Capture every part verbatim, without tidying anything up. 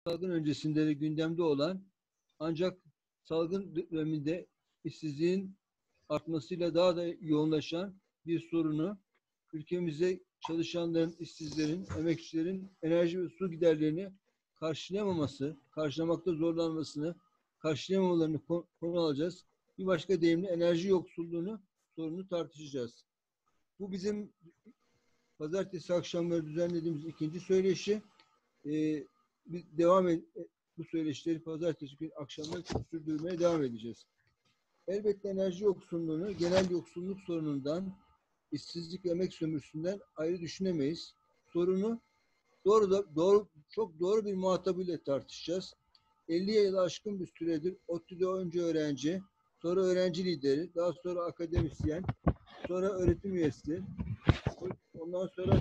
salgın öncesinde de gündemde olan, ancak salgın döneminde işsizliğin artmasıyla daha da yoğunlaşan bir sorunu, ülkemizde çalışanların, işsizlerin, emekçilerin enerji ve su giderlerini karşılayamaması, karşılamakta zorlanmasını, karşılayamamalarını konu alacağız. Bir başka deyimle enerji yoksulluğunu, sorunu tartışacağız. Bu bizim pazartesi akşamları düzenlediğimiz ikinci söyleşi. Ee, biz devam ed bu söyleşileri pazartesi günü akşamları sürdürmeye devam edeceğiz. Elbette enerji yoksulluğunu genel yoksulluk sorunundan, işsizlik ve emek sömürüsünden ayrı düşünemeyiz. Sorunu doğru da doğru çok doğru bir muhatabıyla tartışacağız. elli yılı aşkın bir süredir ODTÜ'de önce öğrenci, sonra öğrenci lideri, daha sonra akademisyen, sonra öğretim üyesi, ondan sonra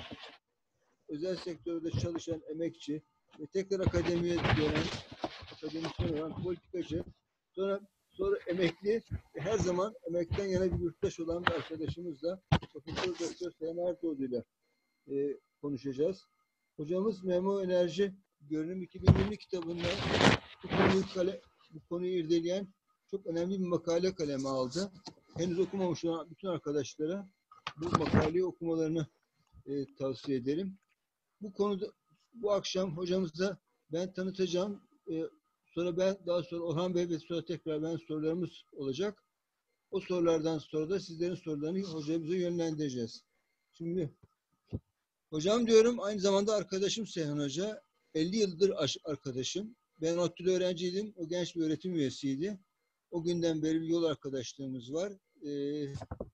özel sektörde çalışan emekçi ve tekrar akademiye dönen, akademisyen olan politikacı, sonra sonra emekli ve her zaman emekten yana bir yurttaş olan bir arkadaşımızla Profesör Doktor Sayın Erdoğdu ile e, konuşacağız. Hocamız Memo Enerji Görünüm iki bin yirmi kitabında bu konuyu, kale, bu konuyu irdeleyen çok önemli bir makale kaleme aldı. Henüz okumamış olan bütün arkadaşlara bu makaleyi okumalarını e, tavsiye ederim. Bu konuda bu akşam hocamıza ben tanıtacağım. E, sonra ben, daha sonra Orhan Bey ve sonra tekrar ben sorularımız olacak. O sorulardan sonra da sizlerin sorularını hocamıza yönlendireceğiz. Şimdi hocam diyorum, aynı zamanda arkadaşım Seyhan Hoca. elli yıldır arkadaşım. Ben ODTÜ'de öğrenciydim. O genç bir öğretim üyesiydi. O günden beri bir yol arkadaşlığımız var. Ee,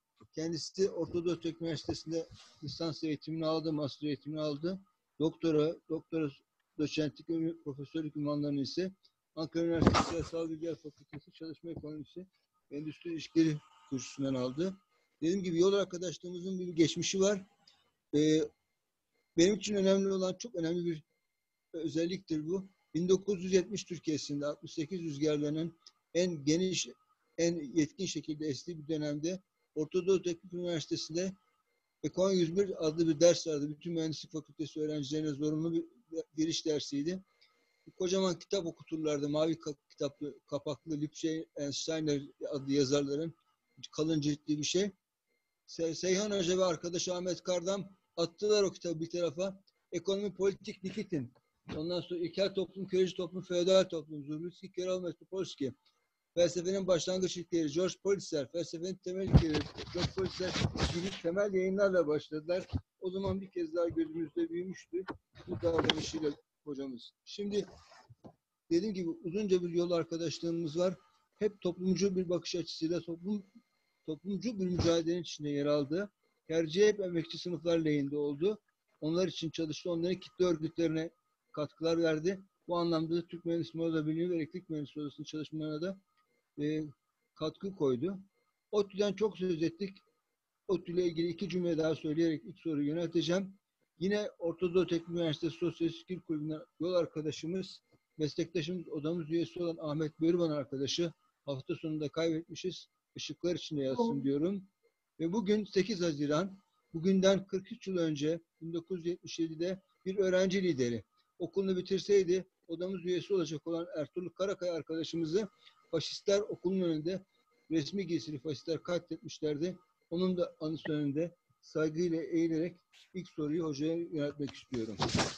kendisi Orta Doğu Teknik Üniversitesi'nde lisans eğitimini aldı, master eğitimini aldı. Doktora, doktora doçentlik, profesörlük ünvanlarını ise Ankara Üniversitesi Siyasal Bilgiler Fakültesi Çalışma Ekonomisi ve Endüstri İlişkileri kursundan aldı. Dediğim gibi yol arkadaşlığımızın bir geçmişi var. Ee, benim için önemli olan, çok önemli bir özelliktir bu. bin dokuz yüz yetmiş Türkiye'sinde altmış sekiz rüzgarlarının en geniş, en yetkin şekilde estiği bir dönemde Orta Doğu Teknik Üniversitesi'nde Ekon yüz bir adlı bir ders vardı. Bütün mühendislik fakültesi öğrencilerine zorunlu bir giriş dersiydi. Bir kocaman kitap okuturlardı. Mavi kitaplı, kapaklı Lipschitz and Steiner adlı yazarların kalın ciltli bir şey. Seyhan Hoca ve arkadaşı Ahmet Kardam attılar o kitabı bir tarafa. Ekonomi Politik Nikitin. Ondan sonra İlkel Toplum, Köleci Toplum, Feodal Toplum, Zurluski, Kerol Metropolski. Felsefenin başlangıç ilkeleri George Polisler, felsefenin temel ilkeleri George Polisler gibi temel yayınlarla başladılar. O zaman bir kez daha gözümüzde büyümüştü bu davranışıyla hocamız. Şimdi dediğim gibi uzunca bir yol arkadaşlığımız var. Hep toplumcu bir bakış açısıyla toplum toplumcu bir mücadelenin içinde yer aldı. Tercih hep emekçi sınıflar lehinde oldu. Onlar için çalıştı. Onların kitle örgütlerine katkılar verdi. Bu anlamda da Türk Mühendislik Oda Birliği ve Elektrik Mühendisliği Odası'nın çalışmalarına da e, katkı koydu. ODTÜ'den çok söz ettik. ODTÜ ile ilgili iki cümle daha söyleyerek ilk soruyu yönelteceğim. Yine Orta Doğu Teknik Üniversitesi Sosyalist Fikir Kulübü'nden yol arkadaşımız, meslektaşımız, odamız üyesi olan Ahmet Börüvan arkadaşı hafta sonunda kaybetmişiz. Işıklar içinde yatsın diyorum. Ve bugün sekiz Haziran, bugünden kırk üç yıl önce bin dokuz yüz yetmiş yedi'de bir öğrenci lideri. Okulunu bitirseydi odamız üyesi olacak olan Ertuğrul Karakaya arkadaşımızı faşistler okulun önünde, resmi giysili faşistler katletmişlerdi. Onun da anısı önünde saygıyla eğilerek ilk soruyu hocaya yöneltmek istiyorum.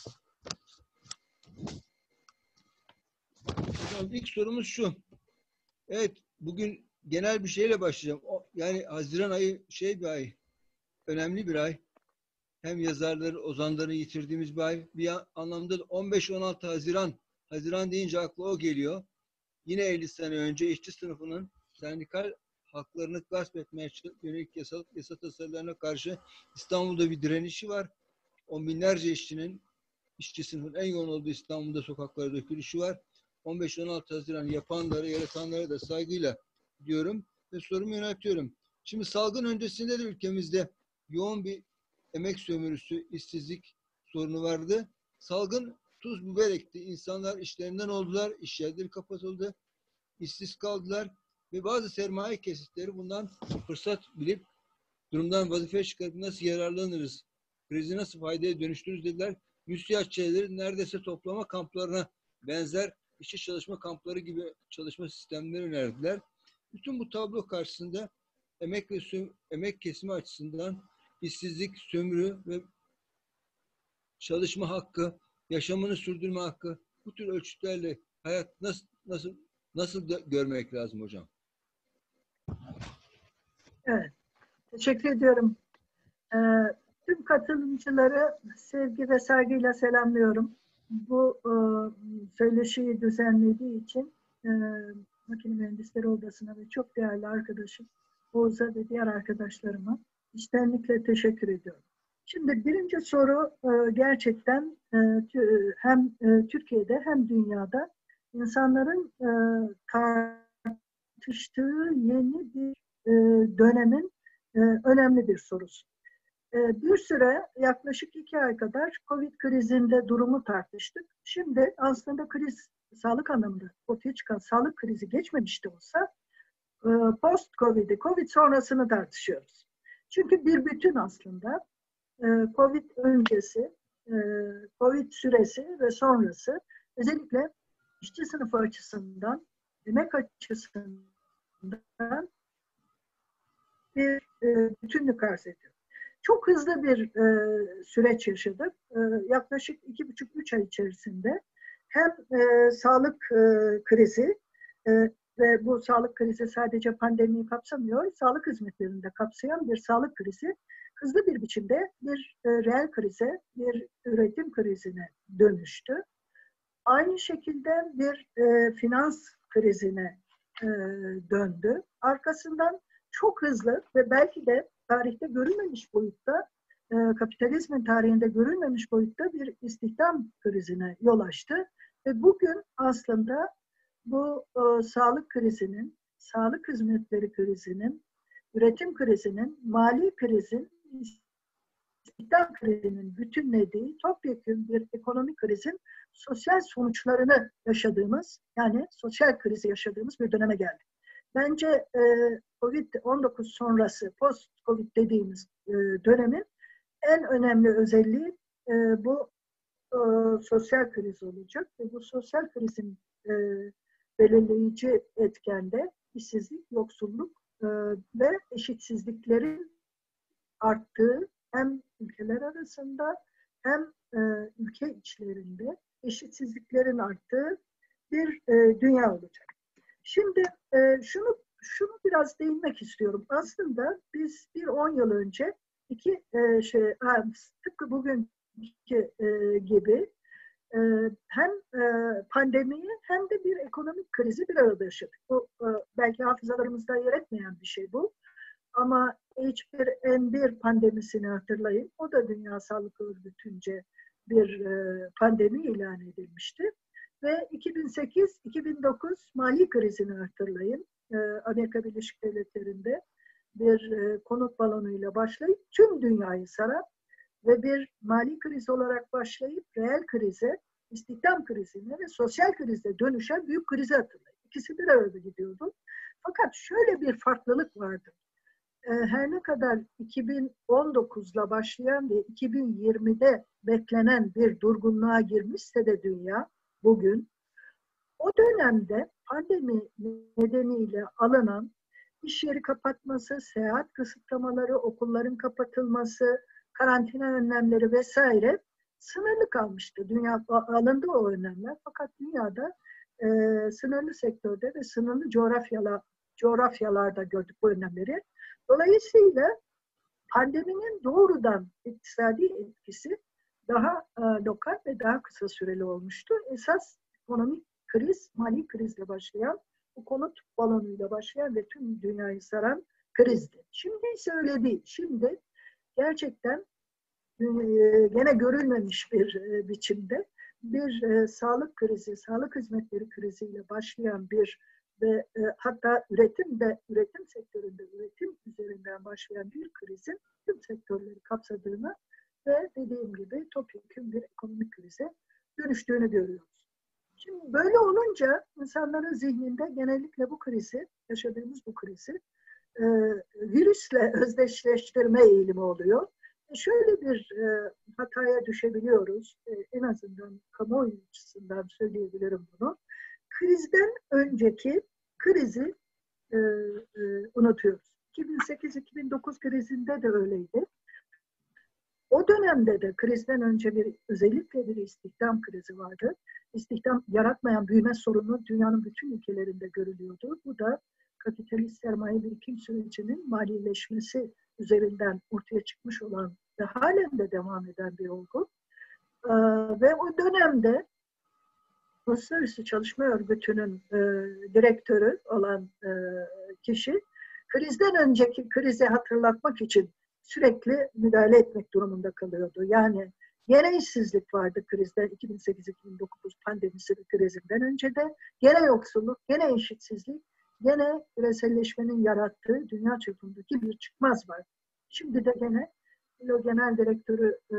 Hocam, ilk sorumuz şu. Evet, bugün genel bir şeyle başlayacağım. O, yani Haziran ayı şey bir ay, önemli bir ay. Hem yazarları, ozanları yitirdiğimiz bir ay. Bir anlamda on beş on altı Haziran, Haziran deyince akla o geliyor. Yine elli sene önce işçi sınıfının sendikal haklarını gasp etmeye yönelik yasa, yasa tasarılarına karşı İstanbul'da bir direnişi var. On binlerce işçinin, işçi sınıfının en yoğun olduğu İstanbul'da sokaklara dökülüşü var. on beş on altı Haziran yapanlara, yaratanlara da saygıyla diyorum ve sorumu yöneltiyorum. Şimdi salgın öncesinde de ülkemizde yoğun bir emek sömürüsü, işsizlik sorunu vardı. Salgın tuz biber ekti. İnsanlar işlerinden oldular, iş yerleri kapatıldı, işsiz kaldılar ve bazı sermaye kesitleri bundan fırsat bilip durumdan vazife çıkarıp nasıl yararlanırız, krizi nasıl faydaya dönüştürürüz dediler. Müsiat şeyleri neredeyse toplama kamplarına benzer işçi çalışma kampları gibi çalışma sistemleri önerdiler. Bütün bu tablo karşısında emek ve söm- emek kesimi açısından işsizlik, sömürü ve çalışma hakkı, yaşamını sürdürme hakkı, bu tür ölçütlerle hayat nasıl nasıl nasıl da görmek lazım hocam? Evet, teşekkür ediyorum. Ee, tüm katılımcıları sevgi ve saygıyla selamlıyorum. Bu e, söyleşiyi düzenlediği için e, Makine Mühendisleri Odası'na ve çok değerli arkadaşım Oğuz'a ve diğer arkadaşlarıma içtenlikle teşekkür ediyorum. Şimdi birinci soru e, gerçekten e, hem e, Türkiye'de hem dünyada insanların e, tartıştığı yeni bir e, dönemin e, önemli bir sorusu. E, bir süre yaklaşık iki ay kadar Covid krizinde durumu tartıştık. Şimdi aslında kriz sağlık anlamında ortaya çıkan sağlık krizi geçmemiş de olsa e, post-Covid'i, Covid sonrasını tartışıyoruz. Çünkü bir bütün aslında e, Covid öncesi, e, Covid süresi ve sonrası özellikle işçi sınıfı açısından, emek açısından bir e, bütünlük arz ediyor. Çok hızlı bir e, süreç yaşadık. E, yaklaşık iki buçuk üç ay içerisinde hem e, sağlık e, krizi e, ve bu sağlık krizi sadece pandemiyi kapsamıyor, sağlık hizmetlerini de kapsayan bir sağlık krizi hızlı bir biçimde bir e, reel krize, bir üretim krizine dönüştü. Aynı şekilde bir e, finans krizine e, döndü. Arkasından çok hızlı ve belki de tarihte görülmemiş boyutta, e, kapitalizmin tarihinde görülmemiş boyutta bir istihdam krizine yol açtı. Ve bugün aslında bu e, sağlık krizinin, sağlık hizmetleri krizinin, üretim krizinin, mali krizin, istihdam krizinin bütünlediği topyekun bir ekonomik krizin sosyal sonuçlarını yaşadığımız, yani sosyal krizi yaşadığımız bir döneme geldik. Bence e, Covid on dokuz sonrası, post-Covid dediğimiz e, dönemin en önemli özelliği e, bu e, sosyal kriz olacak. Ve bu sosyal krizin e, belirleyici etkende işsizlik, yoksulluk e, ve eşitsizliklerin arttığı hem ülkeler arasında hem e, ülke içlerinde eşitsizliklerin arttığı bir e, dünya olacak. Şimdi e, şunu şunu biraz değinmek istiyorum. Aslında biz bir on yıl önce iki e, şey tıpkı bugünkü e, gibi e, hem e, pandemiyi hem de bir ekonomik krizi bir arada yaşadık. Bu e, belki hafızalarımızda yer etmeyen bir şey bu. Ama H bir N bir pandemisini hatırlayın. O da Dünya Sağlık Örgütü'nce bir e, pandemi ilan edilmişti. Ve iki bin sekiz iki bin dokuz mali krizini hatırlayın. E, Amerika Birleşik Devletleri'nde bir e, konut balonuyla başlayıp tüm dünyayı saran ve bir mali kriz olarak başlayıp reel krize, istihdam krizine ve sosyal krize dönüşen büyük krizi hatırlayın. İkisi bir arada gidiyordu. Fakat şöyle bir farklılık vardı. Her ne kadar iki bin on dokuzla başlayan ve iki bin yirmide beklenen bir durgunluğa girmişse de dünya bugün, o dönemde pandemi nedeniyle alınan iş yeri kapatması, seyahat kısıtlamaları, okulların kapatılması, karantina önlemleri vesaire sınırlı kalmıştı. Dünya alındı o önlemler. Fakat dünyada e, sınırlı sektörde ve sınırlı coğrafyalar, coğrafyalarda gördük bu önlemleri. Dolayısıyla pandeminin doğrudan iktisadi etkisi daha e, lokal ve daha kısa süreli olmuştu. Esas ekonomik kriz, mali krizle başlayan, bu konut balonuyla başlayan ve tüm dünyayı saran krizdi. Şimdi ise öyle değil. Şimdi gerçekten e, gene görülmemiş bir e, biçimde bir e, sağlık krizi, sağlık hizmetleri kriziyle başlayan bir ve e, hatta üretimde, üretim sektöründe, üretim üzerinden başlayan bir krizin tüm sektörleri kapsadığını ve dediğim gibi topyekun bir ekonomik krize dönüştüğünü görüyoruz. Şimdi böyle olunca insanların zihninde genellikle bu krizi, yaşadığımız bu krizi e, virüsle özdeşleştirme eğilimi oluyor. şöyle bir e, hataya düşebiliyoruz. E, en azından kamuoyu açısından söyleyebilirim bunu. Krizden önceki krizi e, e, unutuyoruz. iki bin sekiz iki bin dokuz krizinde de öyleydi. O dönemde de krizden önce bir özellikle bir istihdam krizi vardı. İstihdam yaratmayan büyüme sorunu dünyanın bütün ülkelerinde görülüyordu. Bu da kapitalist sermaye birikim sürecinin malileşmesi üzerinden ortaya çıkmış olan ve halen de devam eden bir olgu. Ee, ve o dönemde Uluslararası Çalışma Örgütü'nün e, direktörü olan e, kişi krizden önceki krizi hatırlatmak için sürekli müdahale etmek durumunda kalıyordu. Yani gene işsizlik vardı krizden iki bin sekiz iki bin dokuz pandemisi ve krizinden önce de gene yoksulluk, gene eşitsizlik, gene küreselleşmenin yarattığı dünya çapındaki bir çıkmaz var. Şimdi de gene o genel direktörü e,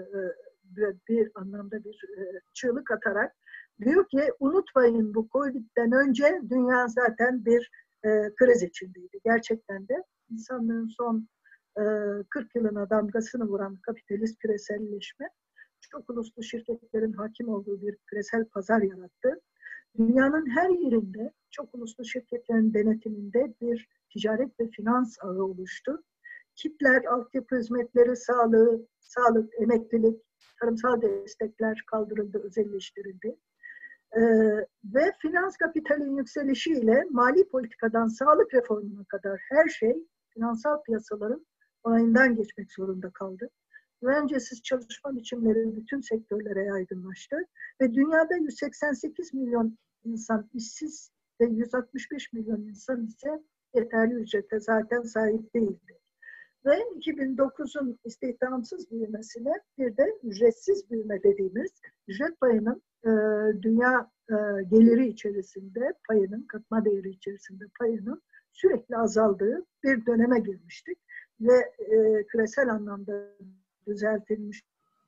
e, bir anlamda bir e, çığlık atarak diyor ki unutmayın bu Covid'den önce dünya zaten bir e, kriz içindeydi. Gerçekten de insanlığın son e, kırk yılına damgasını vuran kapitalist küreselleşme çok uluslu şirketlerin hakim olduğu bir küresel pazar yarattı. Dünyanın her yerinde çok uluslu şirketlerin denetiminde bir ticaret ve finans ağı oluştu. Kitler, altyapı hizmetleri, sağlığı, sağlık, emeklilik, tarımsal destekler kaldırıldı, özelleştirildi. Ee, ve finans kapitalin yükselişiyle mali politikadan sağlık reformuna kadar her şey finansal piyasaların onayından geçmek zorunda kaldı. Güvencesiz çalışma biçimleri bütün sektörlere yaygınlaştı ve dünyada yüz seksen sekiz milyon insan işsiz ve yüz altmış beş milyon insan ise yeterli ücrete zaten sahip değildi. Ve iki bin dokuzun istihdamsız büyümesine bir de ücretsiz büyüme dediğimiz ücret payının e, dünya e, geliri içerisinde payının, katma değeri içerisinde payının sürekli azaldığı bir döneme girmiştik. Ve e, küresel anlamda düzeltilmiş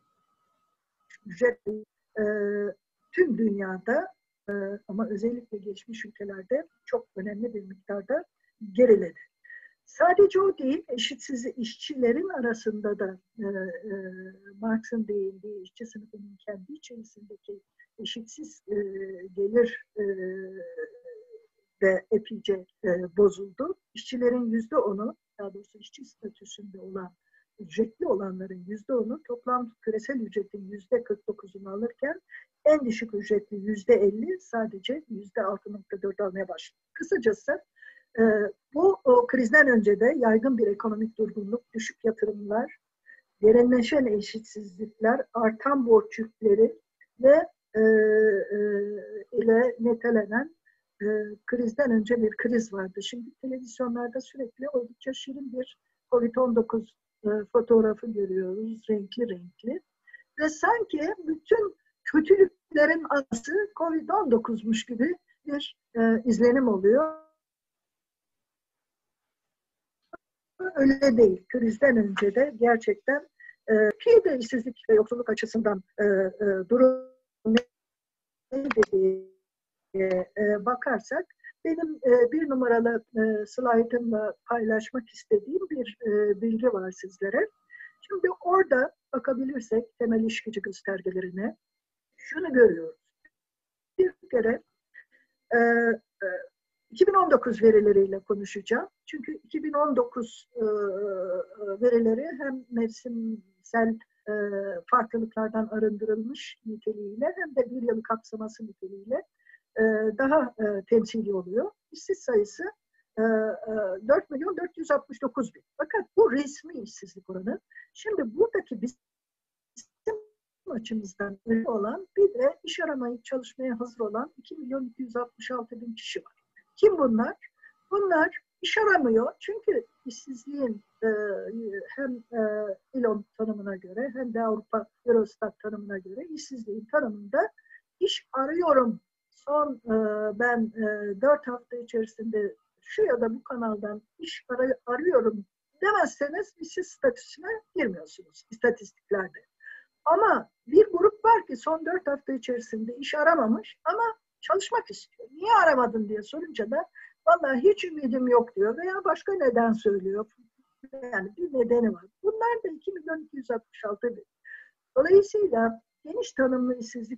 ücret e, tüm dünyada e, ama özellikle gelişmiş ülkelerde çok önemli bir miktarda geriledi. Sadece o değil, eşitsiz işçilerin arasında da e, e, Marx'ın değindiği işçi sınıfının kendi içerisindeki eşitsiz e, gelir e, de epeyce e, bozuldu. İşçilerin yüzde onu, daha doğrusu işçi statüsünde olan, ücretli olanların yüzde onu toplam küresel ücretin yüzde kırk dokuzunu alırken en düşük ücretli yüzde elli sadece yüzde altı nokta dört almaya başladı. Kısacası e, bu o, krizden önce de yaygın bir ekonomik durgunluk, düşük yatırımlar, derinleşen eşitsizlikler, artan borç yükleri ve e, e, ile netelenen e, krizden önce bir kriz vardı. Şimdi televizyonlarda sürekli oldukça şirin bir Covid on dokuz e, fotoğrafı görüyoruz, renkli renkli. Ve sanki bütün kötülüklerin anası Covid on dokuzmuş gibi bir e, izlenim oluyor. Öyle değil. Krizden önce de gerçekten e, ki de işsizlik ve yoksulluk açısından e, e, durum ne dediği e, bakarsak benim e, bir numaralı e, slaytımla paylaşmak istediğim bir e, bilgi var sizlere. Şimdi orada bakabilirsek temel iş gücü göstergelerine şunu görüyoruz. Bir kere e, e, iki bin on dokuz verileriyle konuşacağım. Çünkü iki bin on dokuz e, verileri hem mevsimsel e, farklılıklardan arındırılmış niteliğiyle hem de bir yılı kapsaması niteliğiyle e, daha e, temsili oluyor. İşsiz sayısı e, e, dört milyon dört yüz altmış dokuz bin. Fakat bu resmi işsizlik oranı. Şimdi buradaki bizim açımızdan olan bir de iş aramayı çalışmaya hazır olan iki milyon iki yüz altmış altı bin kişi var. Kim bunlar? Bunlar iş aramıyor çünkü işsizliğin e, hem e, İLOM tanımına göre hem de Avrupa Eurostat tanımına göre işsizliğin tanımında iş arıyorum. Son e, ben e, dört hafta içerisinde şu ya da bu kanaldan iş ar- arıyorum demezseniz işsiz statüsüne girmiyorsunuz istatistiklerde. Ama bir grup var ki son dört hafta içerisinde iş aramamış ama çalışmak istiyor. Niye aramadın diye sorunca da vallahi hiç ümidim yok diyor veya başka neden söylüyor. Yani bir nedeni var. Bunlar da iki milyon iki yüz altmış altı bin. Dolayısıyla geniş tanımlı işsizlik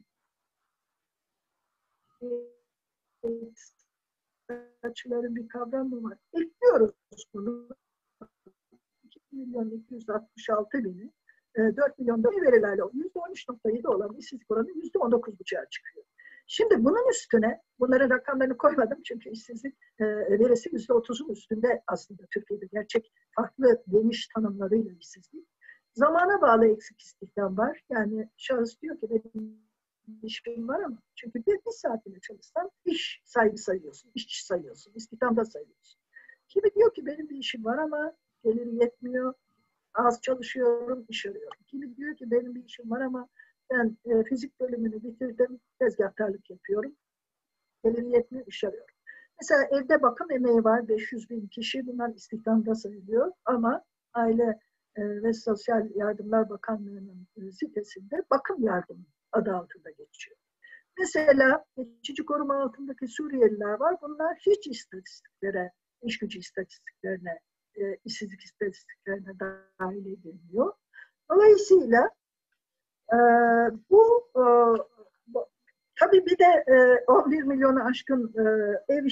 açıların bir kavramı var. Ekliyoruz bunu. iki milyon iki yüz altmış altı bini dört milyon verilerle yüzde on üç nokta yedi olan işsizlik oranı yüzde on dokuz buçuğa çıkıyor. Şimdi bunun üstüne, bunların rakamlarını koymadım çünkü işsizlik e, verisi yüzde otuzun üstünde aslında Türkiye'de gerçek farklı geniş tanımlarıyla işsizlik. Zamana bağlı eksik istihdam var. Yani şahıs diyor ki benim işim var ama çünkü bir, bir saat bile çalışsan iş sahibi sayıyorsun, işçi sayıyorsun, istihdamda sayıyorsun. Kimi diyor ki benim bir işim var ama geliri yetmiyor, az çalışıyorum, iş arıyorum. Kimi diyor ki benim bir işim var ama ben e, fizik bölümünü bitirdim, tezgahtarlık yapıyorum. Geliri yetmiyor, iş arıyorum. Mesela evde bakım emeği var, beş yüz bin kişi, bunlar istihdamda sayılıyor ama Aile e, ve Sosyal Yardımlar Bakanlığı'nın e, sitesinde bakım yardımı adı altında geçiyor. Mesela geçici koruma altındaki Suriyeliler var, bunlar hiç istatistiklere, iş gücü istatistiklerine, e, işsizlik istatistiklerine dahil edilmiyor. Dolayısıyla e, bu, e, bu tabii bir de e, on bir milyonu aşkın e, ev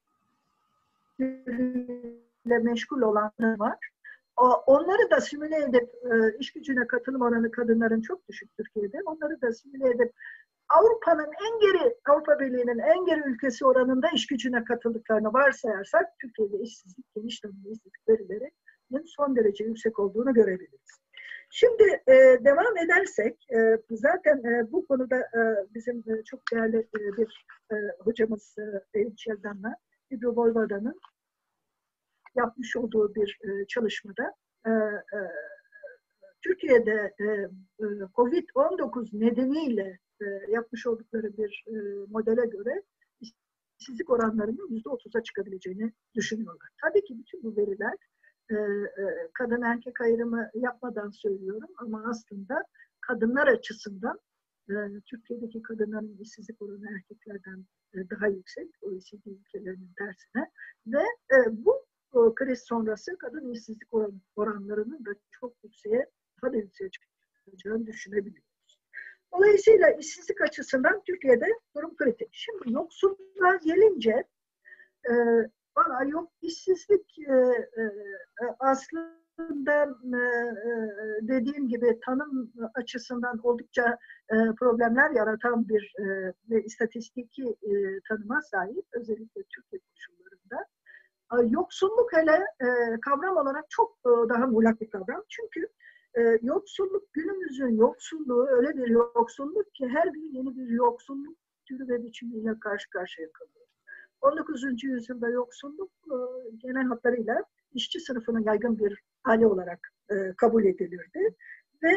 işleriyle meşgul olanlar var. O, onları da simüle edip e, iş gücüne katılım oranı kadınların çok düşük Türkiye'de. Onları da simüle edip Avrupa'nın en geri, Avrupa Birliği'nin en geri ülkesi oranında iş gücüne katıldıklarını varsayarsak Türkiye'de işsizlik, geniş tanımlı işsizlik verilerinin son derece yüksek olduğunu görebiliriz. Şimdi e, devam edersek, e, zaten e, bu konuda e, bizim e, çok değerli e, bir e, hocamız e, Eyüp Çeldan'la İbro Volvada'nın yapmış olduğu bir e, çalışmada e, e, Türkiye'de e, e, kovid on dokuz nedeniyle e, yapmış oldukları bir e, modele göre işsizlik oranlarının yüzde otuza çıkabileceğini düşünüyorlar. Tabii ki bütün bu veriler e, e, kadın erkek ayrımı yapmadan söylüyorum ama aslında kadınlar açısından e, Türkiye'deki kadınların işsizlik oranı erkeklerden e, daha yüksek, O E C D ülkelerinin tersine ve e, bu o, kriz sonrası kadın işsizlik oran, oranlarının da çok yükseğe, daha da yükseğe çıkacağını düşünebiliyoruz. Dolayısıyla işsizlik açısından Türkiye'de durum kritik. Şimdi yoksulluğa gelince e, valla yok işsizlik e, e, aslında e, dediğim gibi tanım açısından oldukça e, problemler yaratan bir e, ve istatistiki e, tanıma sahip, özellikle Türkiye koşullarında. Yoksulluk hele e, kavram olarak çok e, daha muğlak bir kavram. Çünkü e, yoksulluk, günümüzün yoksulluğu öyle bir yoksulluk ki her gün yeni bir yoksulluk türü ve biçimiyle karşı karşıya kalıyor. on dokuzuncu yüzyılda yoksulluk e, genel hatlarıyla işçi sınıfının yaygın bir hali olarak e, kabul edilirdi. Ve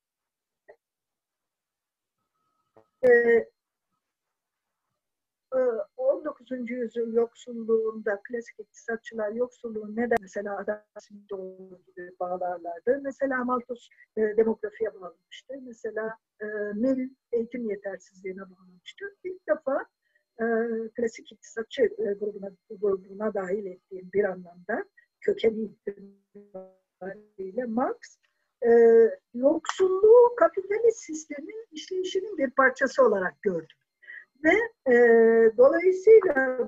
e, on dokuzuncu yüzyıl yoksulluğunda klasik iktisatçılar yoksulluğun neden mesela Adam Smith gibi bağlarlardı. Mesela Malthus e, demografiye bağlamıştı. Mesela e, Mill eğitim yetersizliğine bağlamıştı. İlk defa e, klasik iktisatçı e, grubuna, grubuna dahil ettiğim bir anlamda kökeni itibariyle Marx e, yoksulluğu kapitalist sistemin işleyişinin bir parçası olarak gördü. Ve e, dolayısıyla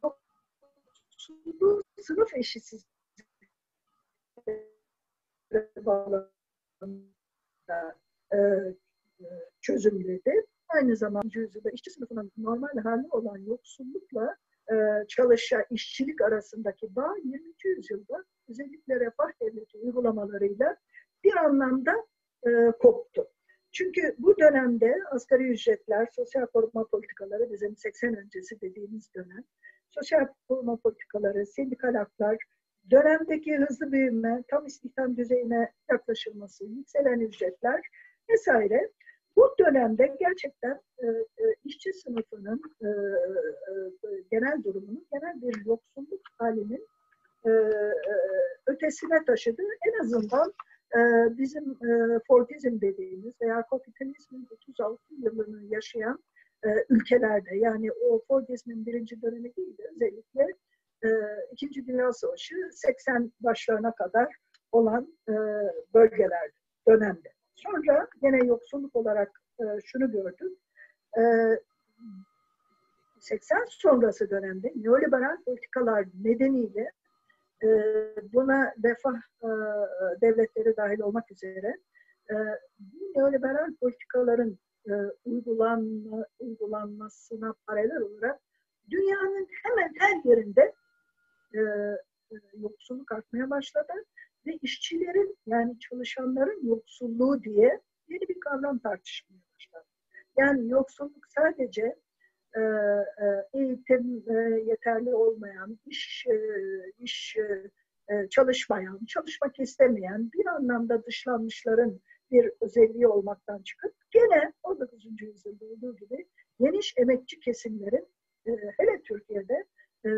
sınıf eşitsizliği bağlamında e, çözümledi. Aynı zamanda yüzyılda işçi sınıfının normal hali olan yoksullukla e, çalışa, işçilik arasındaki bağ yirminci yüzyılda özellikle refah devleti uygulamalarıyla bir anlamda e, koptu. Çünkü bu dönemde asgari ücretler, sosyal koruma politikaları, bizim seksen öncesi dediğimiz dönem, sosyal koruma politikaları, sendikal haklar, dönemdeki hızlı büyüme, tam istihdam düzeyine yaklaşılması, yükselen ücretler vesaire, bu dönemde gerçekten e, e, işçi sınıfının e, e, genel durumunun, genel bir yoksulluk halinin e, e, ötesine taşıdı. En azından e, bizim e, Fordizm dediğimiz veya kapitalizmin otuz altı yılını yaşayan e, ülkelerde, yani o Fordizmin birinci dönemi değil de özellikle e, İkinci Dünya Savaşı seksen başlarına kadar olan e, bölgelerde, dönemde. Sonra yine yoksulluk olarak e, şunu gördük. E, seksen sonrası dönemde neoliberal politikalar nedeniyle e, buna refah e, devletleri dahil olmak üzere e, bu neoliberal politikaların e, uygulanma, uygulanmasına paralel olarak dünyanın hemen her yerinde e, e, yoksulluk artmaya başladı ve işçilerin, yani çalışanların yoksulluğu diye yeni bir kavram tartışmaya başladı. Yani yoksulluk sadece e, e, eğitim e, yeterli olmayan, iş e, iş e, çalışmayan, çalışmak istemeyen, bir anlamda dışlanmışların bir özelliği olmaktan çıkıp gene on dokuzuncu yüzyılda olduğu gibi geniş emekçi kesimlerin e, hele Türkiye'de e,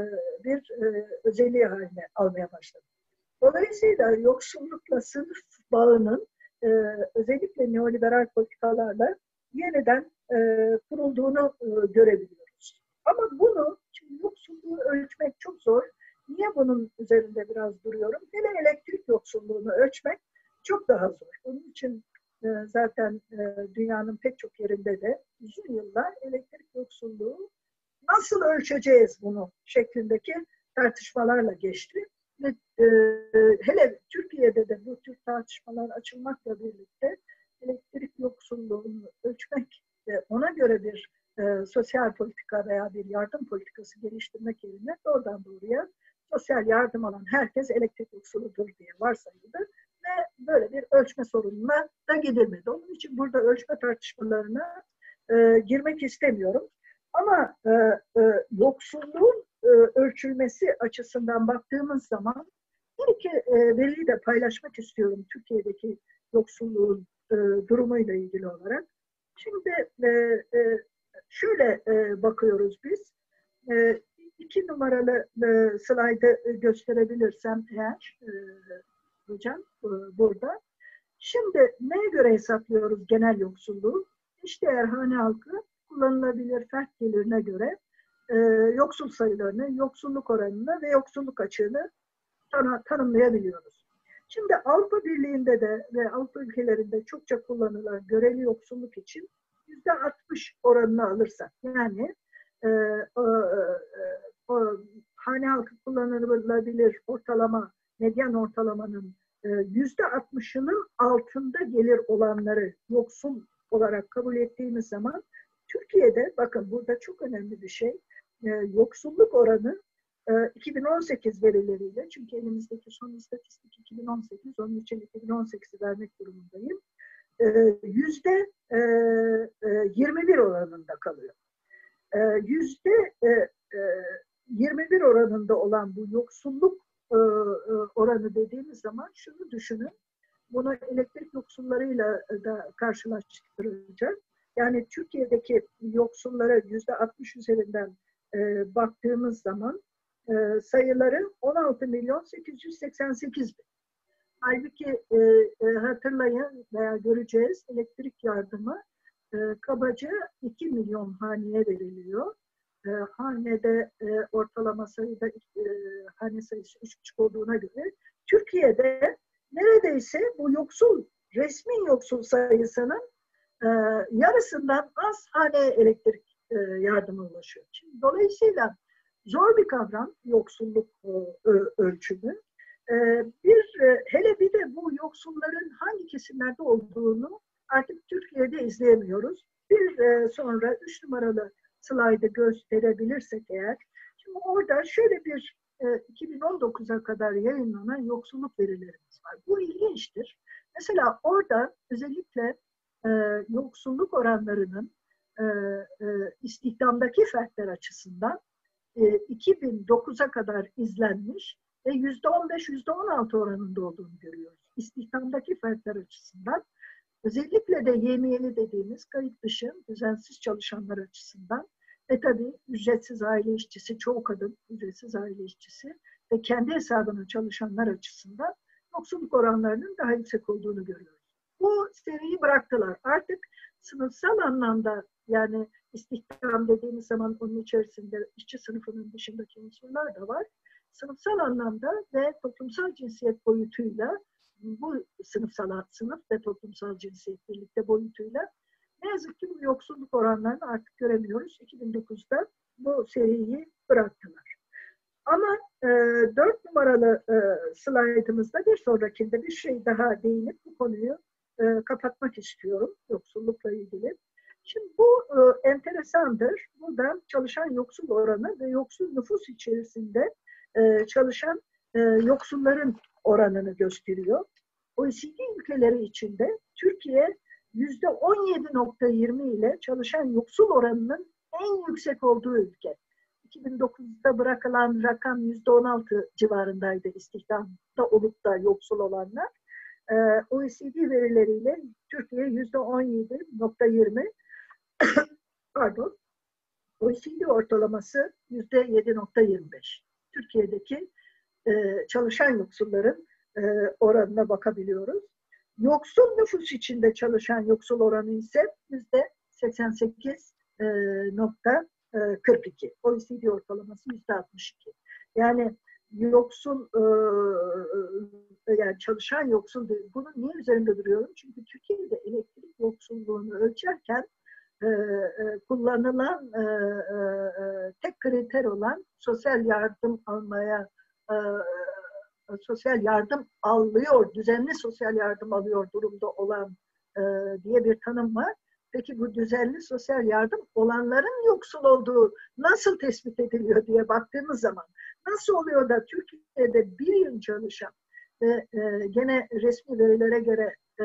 bir e, özelliği haline almaya başladı. Dolayısıyla yoksullukla sınıf bağının e, özellikle neoliberal politikalarla yeniden e, kurulduğunu e, görebiliyoruz. Ama bunu, şimdi yoksulluğu ölçmek çok zor. Niye bunun üzerinde biraz duruyorum? Hele elektrik yoksulluğunu ölçmek çok daha zor. Onun için e, zaten e, dünyanın pek çok yerinde de uzun yıllar elektrik yoksulluğu nasıl ölçeceğiz bunu şeklindeki tartışmalarla geçti. Ve e, hele Türkiye'de de bu tür tartışmalar açılmakla birlikte elektrik yoksulluğunu ölçmek ve ona göre bir e, sosyal politika veya bir yardım politikası geliştirmek yerine doğrudan doğruya sosyal yardım alan herkes elektrik yoksuludur diye varsayıldı ve böyle bir ölçme sorununa da gidilmedi. Onun için burada ölçme tartışmalarına e, girmek istemiyorum. Ama e, e, yoksulluğun e, ölçülmesi açısından baktığımız zaman bir iki e, veriyi de paylaşmak istiyorum Türkiye'deki yoksulluğun e, durumuyla ilgili olarak. Şimdi e, e, şöyle e, bakıyoruz biz. E, iki numaralı e, slaydı gösterebilirsem eğer e, hocam e, burada. Şimdi neye göre hesaplıyoruz genel yoksulluğu? Eşdeğer hane halkı kullanılabilir fert gelirine göre e, yoksul sayılarını, yoksulluk oranını ve yoksulluk açığını tanı, tanımlayabiliyoruz. Şimdi Avrupa Birliği'nde de ve Avrupa ülkelerinde çokça kullanılan göreli yoksulluk için yüzde altmış oranını alırsak, yani e, o, o, hane halkı kullanılabilir ortalama, medyan ortalamanın yüzde altmışının altında gelir olanları yoksul olarak kabul ettiğimiz zaman Türkiye'de, bakın burada çok önemli bir şey, e, yoksulluk oranı e, iki bin on sekiz verileriyle, çünkü elimizdeki son istatistik iki bin on sekiz, onun için iki bin on sekizi vermek durumundayım, e, yüzde yirmi bir oranında kalıyor. E, yüzde yirmi bir oranında olan bu yoksulluk e, oranı dediğimiz zaman şunu düşünün, bunu elektrik yoksullarıyla da karşılaştırılacak. Yani Türkiye'deki yoksullara yüzde altmış üzerinden e, baktığımız zaman e, sayıları on altı milyon sekiz yüz seksen sekiz bin. Halbuki e, e, hatırlayın veya göreceğiz, elektrik yardımı e, kabaca iki milyon haneye veriliyor. E, hanede e, ortalama sayıda e, hane sayısı üç buçuk olduğuna göre Türkiye'de neredeyse bu yoksul, resmi yoksul sayısının e, yarısından az haneye elektrik e, yardımı ulaşıyor. Şimdi, dolayısıyla zor bir kavram yoksulluk e, ölçümü. E, bir e, hele bir de bu yoksulların hangi kesimlerde olduğunu artık Türkiye'de izleyemiyoruz. Bir e, sonra üç numaralı slaydı gösterebilirsek eğer, şimdi orada şöyle bir iki bin on dokuza kadar yayınlanan yoksulluk verilerimiz var. Bu ilginçtir. Mesela orada özellikle e, yoksulluk oranlarının e, e, istihdamdaki fertler açısından e, iki bin dokuza kadar izlenmiş ve yüzde on beş yüzde on altı oranında olduğunu görüyoruz. İstihdamdaki fertler açısından, özellikle de yemiyeli dediğimiz kayıt dışı düzensiz çalışanlar açısından ve tabii ücretsiz aile işçisi, çoğu kadın ücretsiz aile işçisi ve kendi hesabına çalışanlar açısından yoksulluk oranlarının daha yüksek olduğunu görüyoruz. Bu seriyi bıraktılar. Artık sınıfsal anlamda, yani istihdam dediğimiz zaman onun içerisinde işçi sınıfının dışındaki unsurlar da var. sınıfsal anlamda ve toplumsal cinsiyet boyutuyla bu sınıfsal sınıf ve toplumsal cinsiyet birlikte boyutuyla ne yazık ki bu yoksulluk oranlarını artık göremiyoruz. iki bin dokuzda bu seriyi bıraktılar. Ama e, dört numaralı e, slaydımızda bir sonrakinde bir şey daha değinip bu konuyu e, kapatmak istiyorum yoksullukla ilgili. Şimdi bu e, enteresandır. Burada çalışan yoksul oranı ve yoksul nüfus içerisinde e, çalışan e, yoksulların oranını gösteriyor. O E C D ülkeleri içinde Türkiye yüzde on yedi nokta yirmi ile çalışan yoksul oranının en yüksek olduğu ülke. iki bin dokuzda bırakılan rakam yüzde on altı civarındaydı istihdamda olup da yoksul olanlar. Ee, O E C D verileriyle Türkiye yüzde on yedi nokta yirmi pardon O E C D ortalaması yüzde yedi nokta yirmi beş. Türkiye'deki e, çalışan yoksulların e, oranına bakabiliyoruz. Yoksul nüfus içinde çalışan yoksul oranı ise yüzde seksen sekiz nokta kırk iki. O E C D ortalaması yüzde altmış iki. Yani yoksul e, yani çalışan yoksul değil. Bunu niye üzerinde duruyorum? Çünkü Türkiye'de elektrik yoksulluğunu ölçerken e, e, kullanılan e, e, tek kriter olan sosyal yardım almaya e, sosyal yardım alıyor, düzenli sosyal yardım alıyor durumda olan e, diye bir tanım var. Peki bu düzenli sosyal yardım olanların yoksul olduğu nasıl tespit ediliyor diye baktığımız zaman nasıl oluyor da Türkiye'de bir yıl çalışan ve e, gene resmi verilere göre e,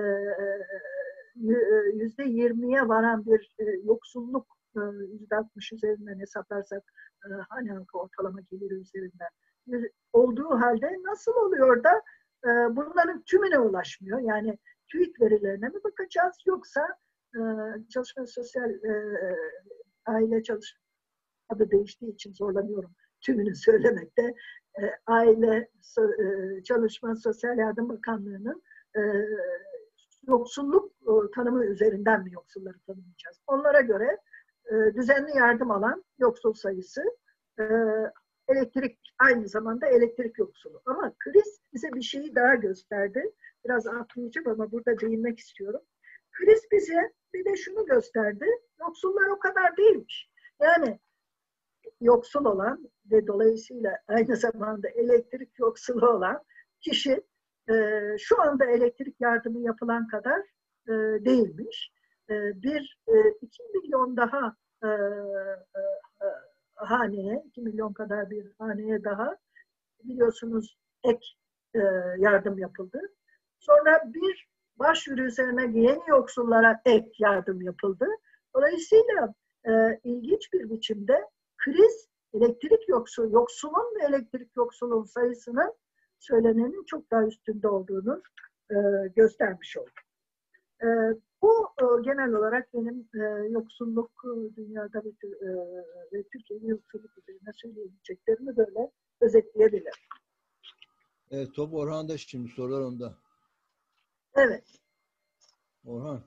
yüzde yirmiye varan bir e, yoksulluk e, yüzde altmış üzerinden hesaplarsak e, hani ortalama geliri üzerinden olduğu halde nasıl oluyor da e, bunların tümüne ulaşmıyor? Yani TÜİK verilerine mi bakacağız yoksa e, Çalışma Sosyal e, Aile Çalışma adı değiştiği için zorlanıyorum tümünü söylemekte. E, Aile so, e, Çalışma Sosyal Yardım Bakanlığı'nın e, yoksulluk e, tanımı üzerinden mi yoksulları tanımlayacağız? Onlara göre e, düzenli yardım alan yoksul sayısı e, elektrik aynı zamanda elektrik yoksulu. Ama kriz bize bir şeyi daha gösterdi. Biraz atlayacağım ama burada değinmek istiyorum. Kriz bize bir de şunu gösterdi. Yoksullar o kadar değilmiş. Yani yoksul olan ve dolayısıyla aynı zamanda elektrik yoksulu olan kişi e, şu anda elektrik yardımı yapılan kadar e, değilmiş. E, bir e, iki milyon daha e, e, haneye, iki milyon kadar bir haneye daha biliyorsunuz ek e, yardım yapıldı. Sonra bir başvuru üzerine yeni yoksullara ek yardım yapıldı. Dolayısıyla e, ilginç bir biçimde kriz elektrik yoksul, yoksulun ve elektrik yoksulun sayısının söylenenin çok daha üstünde olduğunu e, göstermiş oldu. E, bu e, genel olarak benim e, yoksulluk e, dünyada ve, e, ve Türkiye'de yoksulluk üzerine söyleyeceklerimi böyle özetleyebilirim. Evet, top Orhan'da şimdi sorular onda. Evet. Orhan.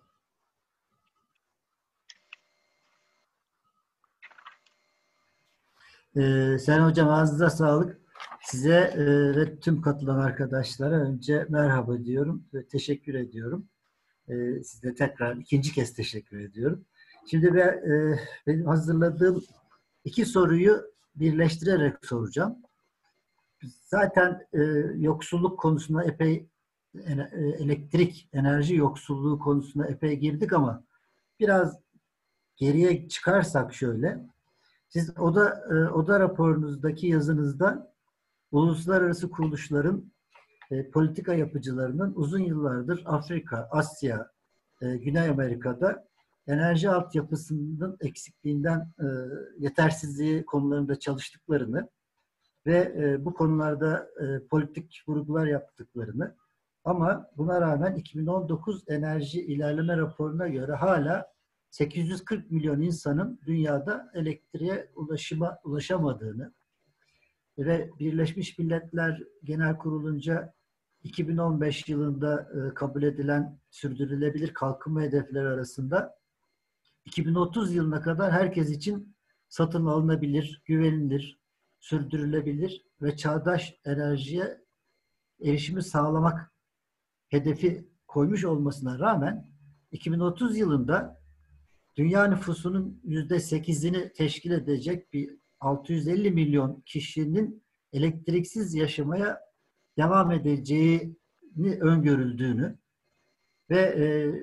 Ee, Sayın Hocam ağzınıza sağlık. Size e, ve tüm katılan arkadaşlara önce merhaba diyorum ve teşekkür ediyorum. E, size tekrar ikinci kez teşekkür ediyorum. Şimdi ben, e, benim hazırladığım iki soruyu birleştirerek soracağım. Zaten e, yoksulluk konusunda epey e, elektrik, enerji yoksulluğu konusuna epey girdik ama biraz geriye çıkarsak şöyle, siz oda, e, oda raporunuzdaki yazınızda uluslararası kuruluşların e, politika yapıcılarının uzun yıllardır Afrika, Asya, e, Güney Amerika'da enerji altyapısının eksikliğinden, e, yetersizliği konularında çalıştıklarını ve e, bu konularda e, politik vurgular yaptıklarını ama buna rağmen iki bin on dokuz enerji ilerleme raporuna göre hala sekiz yüz kırk milyon insanın dünyada elektriğe ulaşıma, ulaşamadığını ve Birleşmiş Milletler Genel Kurulu'nca iki bin on beş yılında e, kabul edilen sürdürülebilir kalkınma hedefleri arasında iki bin otuz yılına kadar herkes için satın alınabilir, güvenilir, sürdürülebilir ve çağdaş enerjiye erişimi sağlamak hedefi koymuş olmasına rağmen iki bin otuz yılında dünya nüfusunun yüzde sekizini teşkil edecek bir altı yüz elli milyon kişinin elektriksiz yaşamaya devam edeceğini öngörüldüğünü ve e,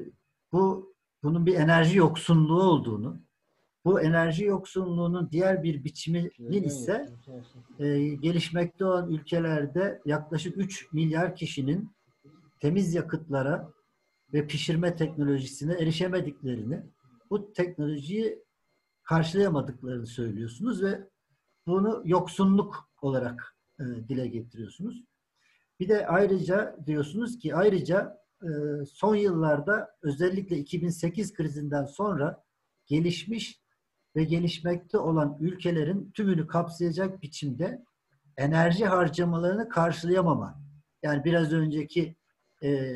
bu bunun bir enerji yoksunluğu olduğunu, bu enerji yoksunluğunun diğer bir biçiminin ise e, gelişmekte olan ülkelerde yaklaşık üç milyar kişinin temiz yakıtlara ve pişirme teknolojisine erişemediklerini, bu teknolojiyi karşılayamadıklarını söylüyorsunuz ve bunu yoksunluk olarak e, dile getiriyorsunuz. Bir de ayrıca diyorsunuz ki ayrıca e, son yıllarda özellikle iki bin sekiz krizinden sonra gelişmiş ve gelişmekte olan ülkelerin tümünü kapsayacak biçimde enerji harcamalarını karşılayamama. Yani biraz önceki e,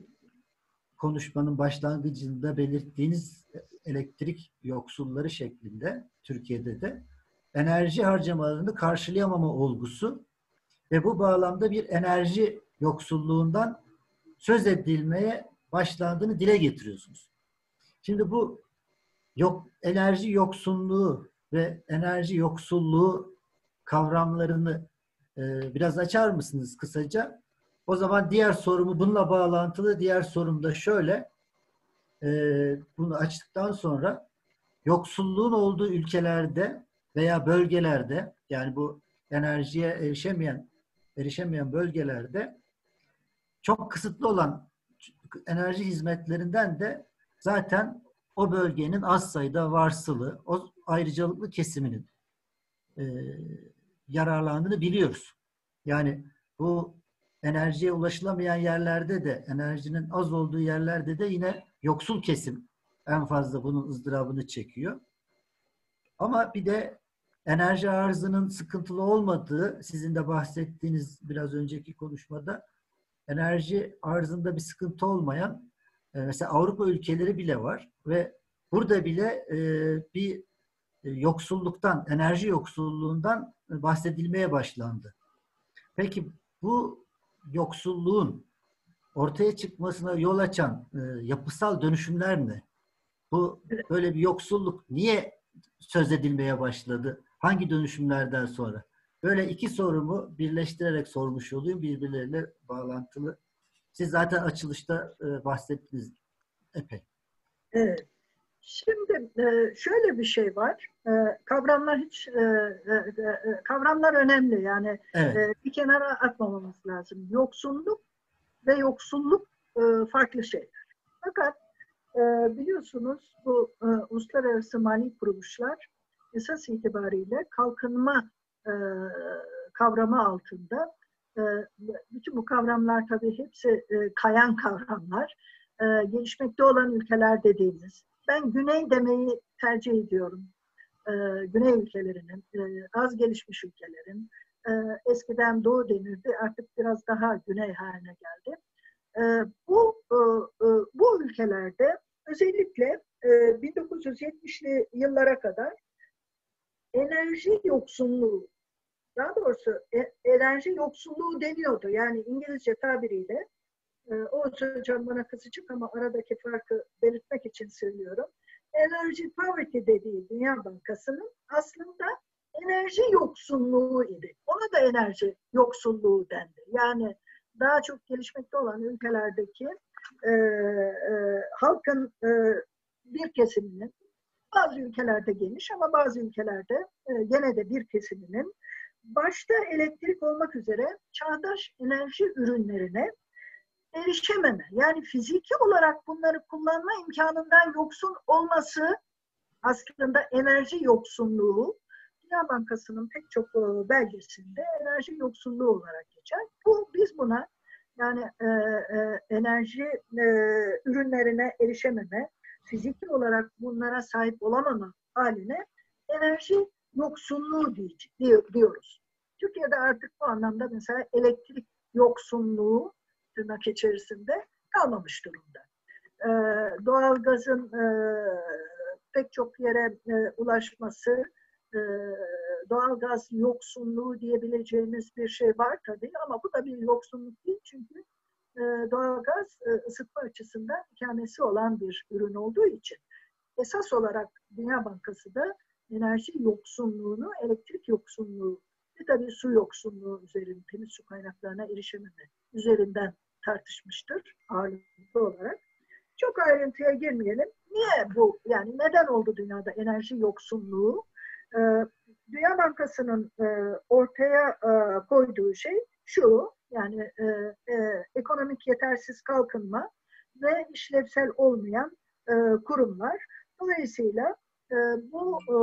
konuşmanın başlangıcında belirttiğiniz elektrik yoksulları şeklinde Türkiye'de de enerji harcamalarını karşılayamama olgusu ve bu bağlamda bir enerji yoksulluğundan söz edilmeye başlandığını dile getiriyorsunuz. Şimdi bu yok enerji yoksunluğu ve enerji yoksulluğu kavramlarını e, biraz açar mısınız kısaca? O zaman diğer sorumu bununla bağlantılı diğer sorum da şöyle. E, bunu açtıktan sonra yoksulluğun olduğu ülkelerde veya bölgelerde yani bu enerjiye erişemeyen erişemeyen bölgelerde çok kısıtlı olan enerji hizmetlerinden de zaten o bölgenin az sayıda varsılı, o ayrıcalıklı kesiminin e, yararlandığını biliyoruz. Yani bu enerjiye ulaşılamayan yerlerde de, enerjinin az olduğu yerlerde de yine yoksul kesim en fazla bunun ızdırabını çekiyor. Ama bir de enerji arzının sıkıntılı olmadığı, sizin de bahsettiğiniz biraz önceki konuşmada, enerji arzında bir sıkıntı olmayan e, mesela Avrupa ülkeleri bile var ve burada bile e, bir e, yoksulluktan, enerji yoksulluğundan bahsedilmeye başlandı. Peki bu yoksulluğun ortaya çıkmasına yol açan e, yapısal dönüşümler ne? Bu böyle bir yoksulluk niye söz edilmeye başladı? Hangi dönüşümlerden sonra? Böyle iki sorumu birleştirerek sormuş olayım, birbirleriyle bağlantılı. Siz zaten açılışta e, bahsettiniz epey. Evet. Şimdi e, şöyle bir şey var. E, kavramlar hiç e, e, e, kavramlar önemli. Yani Evet. e, bir kenara atmamamız lazım. Yoksulluk ve yoksulluk e, farklı şeyler. Fakat e, biliyorsunuz bu e, uluslararası mali kuruluşlar esas itibariyle kalkınma e, kavramı altında. E, bütün bu kavramlar tabii hepsi e, kayan kavramlar. E, gelişmekte olan ülkeler dediğimiz. Ben Güney demeyi tercih ediyorum. E, Güney ülkelerinin, e, az gelişmiş ülkelerin, e, eskiden Doğu denirdi, artık biraz daha Güney haline geldi. E, bu e, e, bu ülkelerde özellikle e, bin dokuz yüz yetmişli yıllara kadar enerji yoksunluğu, daha doğrusu e, enerji yoksulluğu deniyordu. Yani İngilizce tabiriyle, e, Oğuz Hocam bana kızacak ama aradaki farkı belirtmek için söylüyorum. Energy Poverty dediği Dünya Bankası'nın aslında enerji yoksunluğu idi. Ona da enerji yoksulluğu dendi. Yani daha çok gelişmekte olan ülkelerdeki e, e, halkın e, bir kesiminin, bazı ülkelerde geniş ama bazı ülkelerde e, gene de bir kesiminin başta elektrik olmak üzere çağdaş enerji ürünlerine erişememe, yani fiziki olarak bunları kullanma imkanından yoksun olması aslında enerji yoksunluğu. Dünya Bankası'nın pek çok belgesinde enerji yoksulluğu olarak geçer. Bu, biz buna yani e, e, enerji e, ürünlerine erişememe, fiziki olarak bunlara sahip olamama haline enerji yoksunluğu diyoruz. Türkiye'de artık bu anlamda mesela elektrik yoksunluğu tırnak içerisinde kalmamış durumda. Ee, doğalgazın e, pek çok yere e, ulaşması, e, doğalgaz yoksunluğu diyebileceğimiz bir şey var tabii ama bu da bir yoksunluk değil çünkü e, doğalgaz e, ısıtma açısından ikamesi olan bir ürün olduğu için. Esas olarak Dünya Bankası da enerji yoksunluğunu, elektrik yoksunluğu ve tabii su yoksunluğu üzerinde, temiz su kaynaklarına erişememe üzerinden tartışmıştır ağırlıklı olarak. Çok ayrıntıya girmeyelim. Niye bu? Yani neden oldu dünyada enerji yoksunluğu? Ee, Dünya Bankası'nın e, ortaya e, koyduğu şey şu, yani e, e, ekonomik yetersiz kalkınma ve işlevsel olmayan e, kurumlar. Dolayısıyla e, bu e,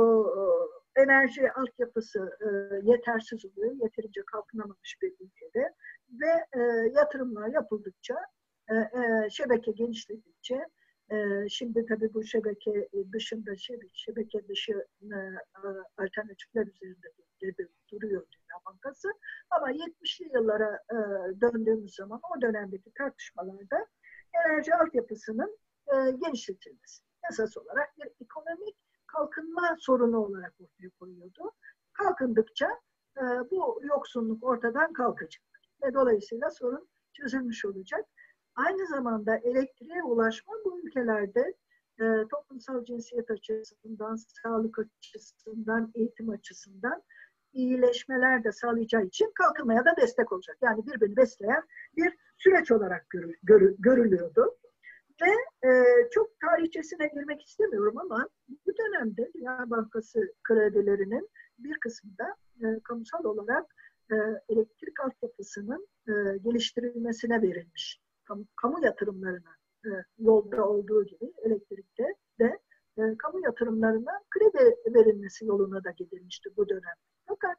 enerji altyapısı e, yetersiz oluyor, yeterince kalkınamamış bir ülkede ve e, yatırımlar yapıldıkça, e, e, şebeke genişledikçe, e, şimdi tabii bu şebeke dışında, şebeke dışı e, alternatifler üzerinde de duruyor Dünya Bankası. Ama yetmişli yıllara e, döndüğümüz zaman o dönemdeki tartışmalarda enerji altyapısının e, genişletilmesi esas olarak bir ekonomik kalkınma sorunu olarak ortaya koyuyordu. Kalkındıkça e, bu yoksunluk ortadan kalkacak ve dolayısıyla sorun çözülmüş olacak. Aynı zamanda elektriğe ulaşma bu ülkelerde e, toplumsal cinsiyet açısından, sağlık açısından, eğitim açısından iyileşmeler de sağlayacağı için kalkınmaya da destek olacak. Yani birbirini besleyen bir süreç olarak görü, görü, görülüyordu. Ve e, çok tarihçesine girmek istemiyorum ama bu dönemde Dünya Bankası kredilerinin bir kısmında e, kamusal olarak e, elektrik altyapısının e, geliştirilmesine verilmiş. Kamu, kamu yatırımlarına e, yolda olduğu gibi elektrikte de e, kamu yatırımlarına kredi verilmesi yoluna da gidilmişti bu dönem. Fakat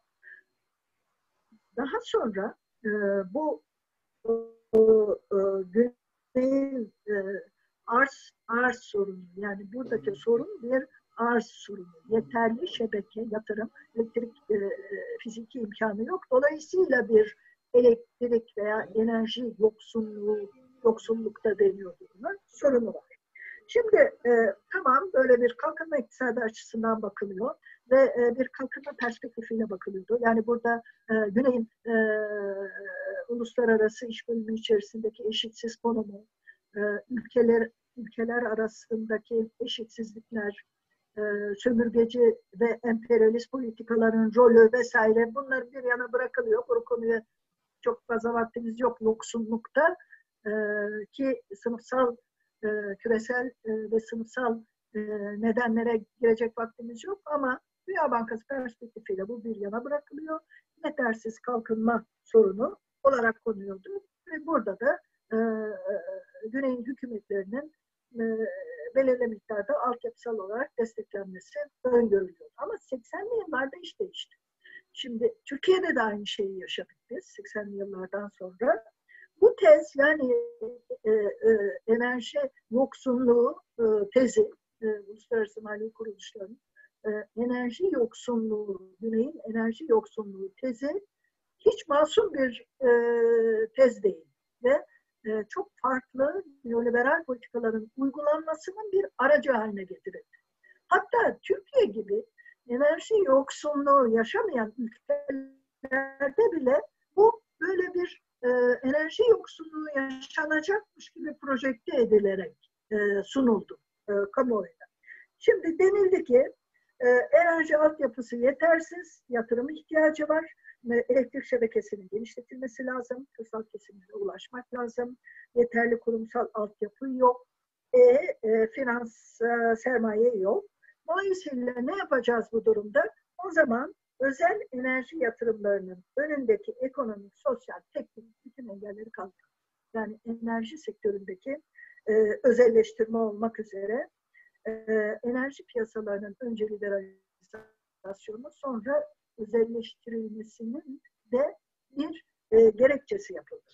daha sonra e, bu o, e, güneyin e, arz, arz sorunu, yani buradaki sorun bir arz sorunu. Yeterli şebeke, yatırım, elektrik e, fiziki imkanı yok. Dolayısıyla bir elektrik veya enerji yoksunluğu, yoksullukta deniyordu buna, sorunu var. Şimdi e, tamam böyle bir kalkınma iktisadı açısından bakılıyor ve e, bir kalkınma perspektifiyle bakılıyordu. Yani burada e, Güney'in e, uluslararası iş bölümü içerisindeki eşitsiz konumu, e, ülkeler ülkeler arasındaki eşitsizlikler, e, sömürgeci ve emperyalist politikaların rolü vesaire bunlar bir yana bırakılıyor. Bu konuya çok fazla vaktimiz yok yoksunlukta e, ki sınıfsal e, küresel e, ve sınıfsal e, nedenlere girecek vaktimiz yok ama Dünya Bankası perspektifiyle bu bir yana bırakılıyor. Yetersiz kalkınma sorunu olarak konuyordu ve burada da e, Güney'in hükümetlerinin e, belirli miktarda altyapısal olarak desteklenmesi öngörülüyor. Ama seksenli yıllarda iş değişti. Şimdi Türkiye'de de aynı şeyi yaşadık biz seksenli yıllardan sonra. Bu tez yani e, e, enerji yoksunluğu e, tezi, e, uluslararası mali kuruluşların e, enerji yoksunluğu, Güney'in enerji yoksunluğu tezi hiç masum bir e, tez değil ve e, çok farklı neoliberal politikaların uygulanmasının bir aracı haline getirildi. Hatta Türkiye gibi enerji yoksunluğu yaşamayan ülkelerde bile bu böyle bir e, enerji yoksunluğu yaşanacakmış gibi projekte edilerek e, sunuldu e, kamuoyuna. Şimdi denildi ki e, enerji altyapısı yetersiz, yatırım ihtiyacı var. Elektrik şebekesinin genişletilmesi lazım, kırsal kesimlere ulaşmak lazım, yeterli kurumsal altyapı yok, e, e, finans, e, sermaye yok. Dolayısıyla ne yapacağız bu durumda? O zaman özel enerji yatırımlarının önündeki ekonomik, sosyal, teknik bütün engelleri kaldırır. Yani enerji sektöründeki e, özelleştirme olmak üzere e, enerji piyasalarının önce liberalizasyonu, sonra özelleştirilmesinin de bir e, gerekçesi yapıldı.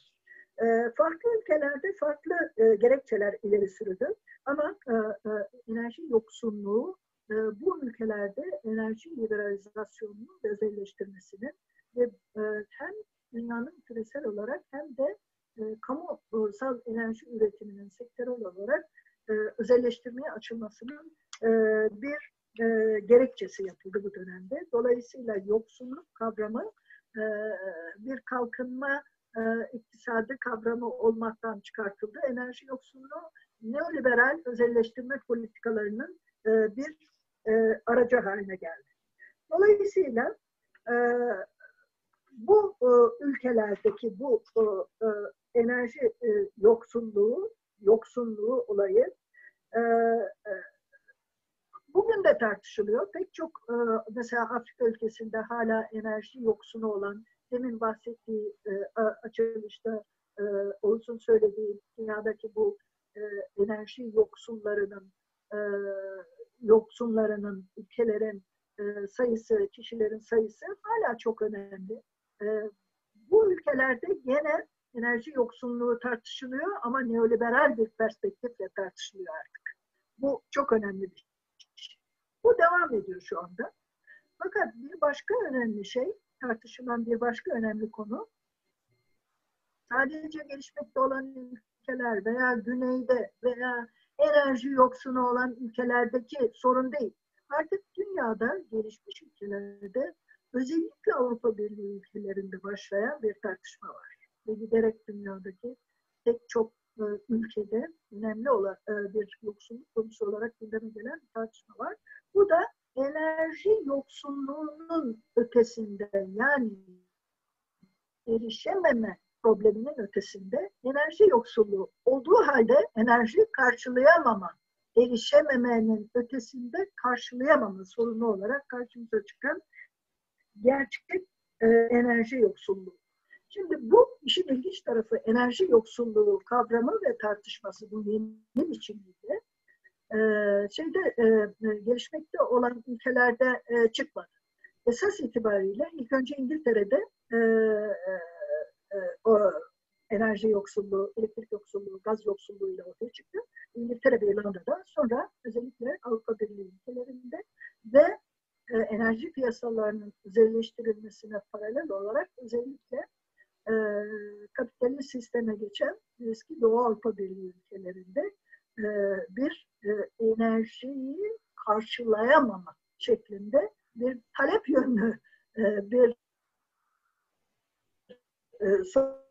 E, farklı ülkelerde farklı e, gerekçeler ileri sürüldü ama e, e, enerji yoksunluğu e, bu ülkelerde enerji liberalizasyonunun ve özelleştirmesinin ve e, hem dünyanın küresel olarak hem de e, kamusal enerji üretiminin sektörel olarak e, özelleştirmeye açılmasının e, bir e, gerekçesi yapıldı bu dönemde. Dolayısıyla yoksulluk kavramı e, bir kalkınma e, iktisadı kavramı olmaktan çıkartıldı. Enerji yoksulluğu neoliberal özelleştirme politikalarının e, bir e, aracı haline geldi. Dolayısıyla e, bu e, ülkelerdeki bu e, enerji e, yoksulluğu, yoksulluğu olayı e, e, bugün de tartışılıyor. Pek çok e, mesela Afrika ülkesinde hala enerji yoksunu olan, demin bahsettiği e, açılışta e, Oğuz'un söylediği dünyadaki bu e, enerji yoksullarının e, yoksunlarının, ülkelerin e, sayısı, kişilerin sayısı hala çok önemli. E, bu ülkelerde gene enerji yoksunluğu tartışılıyor ama neoliberal bir perspektifle tartışılıyor artık. Bu çok önemli bir şey. Bu devam ediyor şu anda. Fakat bir başka önemli şey, tartışılan bir başka önemli konu, sadece gelişmekte olan ülkeler veya güneyde veya enerji yoksunu olan ülkelerdeki sorun değil. Artık dünyada, gelişmiş ülkelerde, özellikle Avrupa Birliği ülkelerinde başlayan bir tartışma var. Ve giderek dünyadaki pek çok e, ülkede önemli olan e, bir yoksulluk konusu olarak gündeme gelen bir tartışma var. Bu da enerji yoksulluğunun ötesinde, yani erişememe probleminin ötesinde enerji yoksulluğu olduğu halde enerji karşılayamama, erişememenin ötesinde karşılayamama sorunu olarak karşımıza çıkan gerçek e, enerji yoksulluğu. Şimdi bu işin ilginç tarafı, enerji yoksulluğu kavramı ve tartışması bu yeni biçimiyle e, şeyde e, gelişmekte olan ülkelerde e, çıkmadı. Esas itibariyle ilk önce İngiltere'de e, e, o enerji yoksulluğu, elektrik yoksulluğu, gaz yoksulluğuyla ortaya çıktı. İngiltere ve İrlanda'da, sonra özellikle Avrupa Birliği ülkelerinde ve e, enerji piyasalarının özelleştirilmesine paralel olarak özellikle e, kapitalist sisteme geçen eski Doğu Avrupa Birliği ülkelerinde e, bir e, enerjiyi karşılayamama şeklinde bir talep yönlü e, bir e, sorun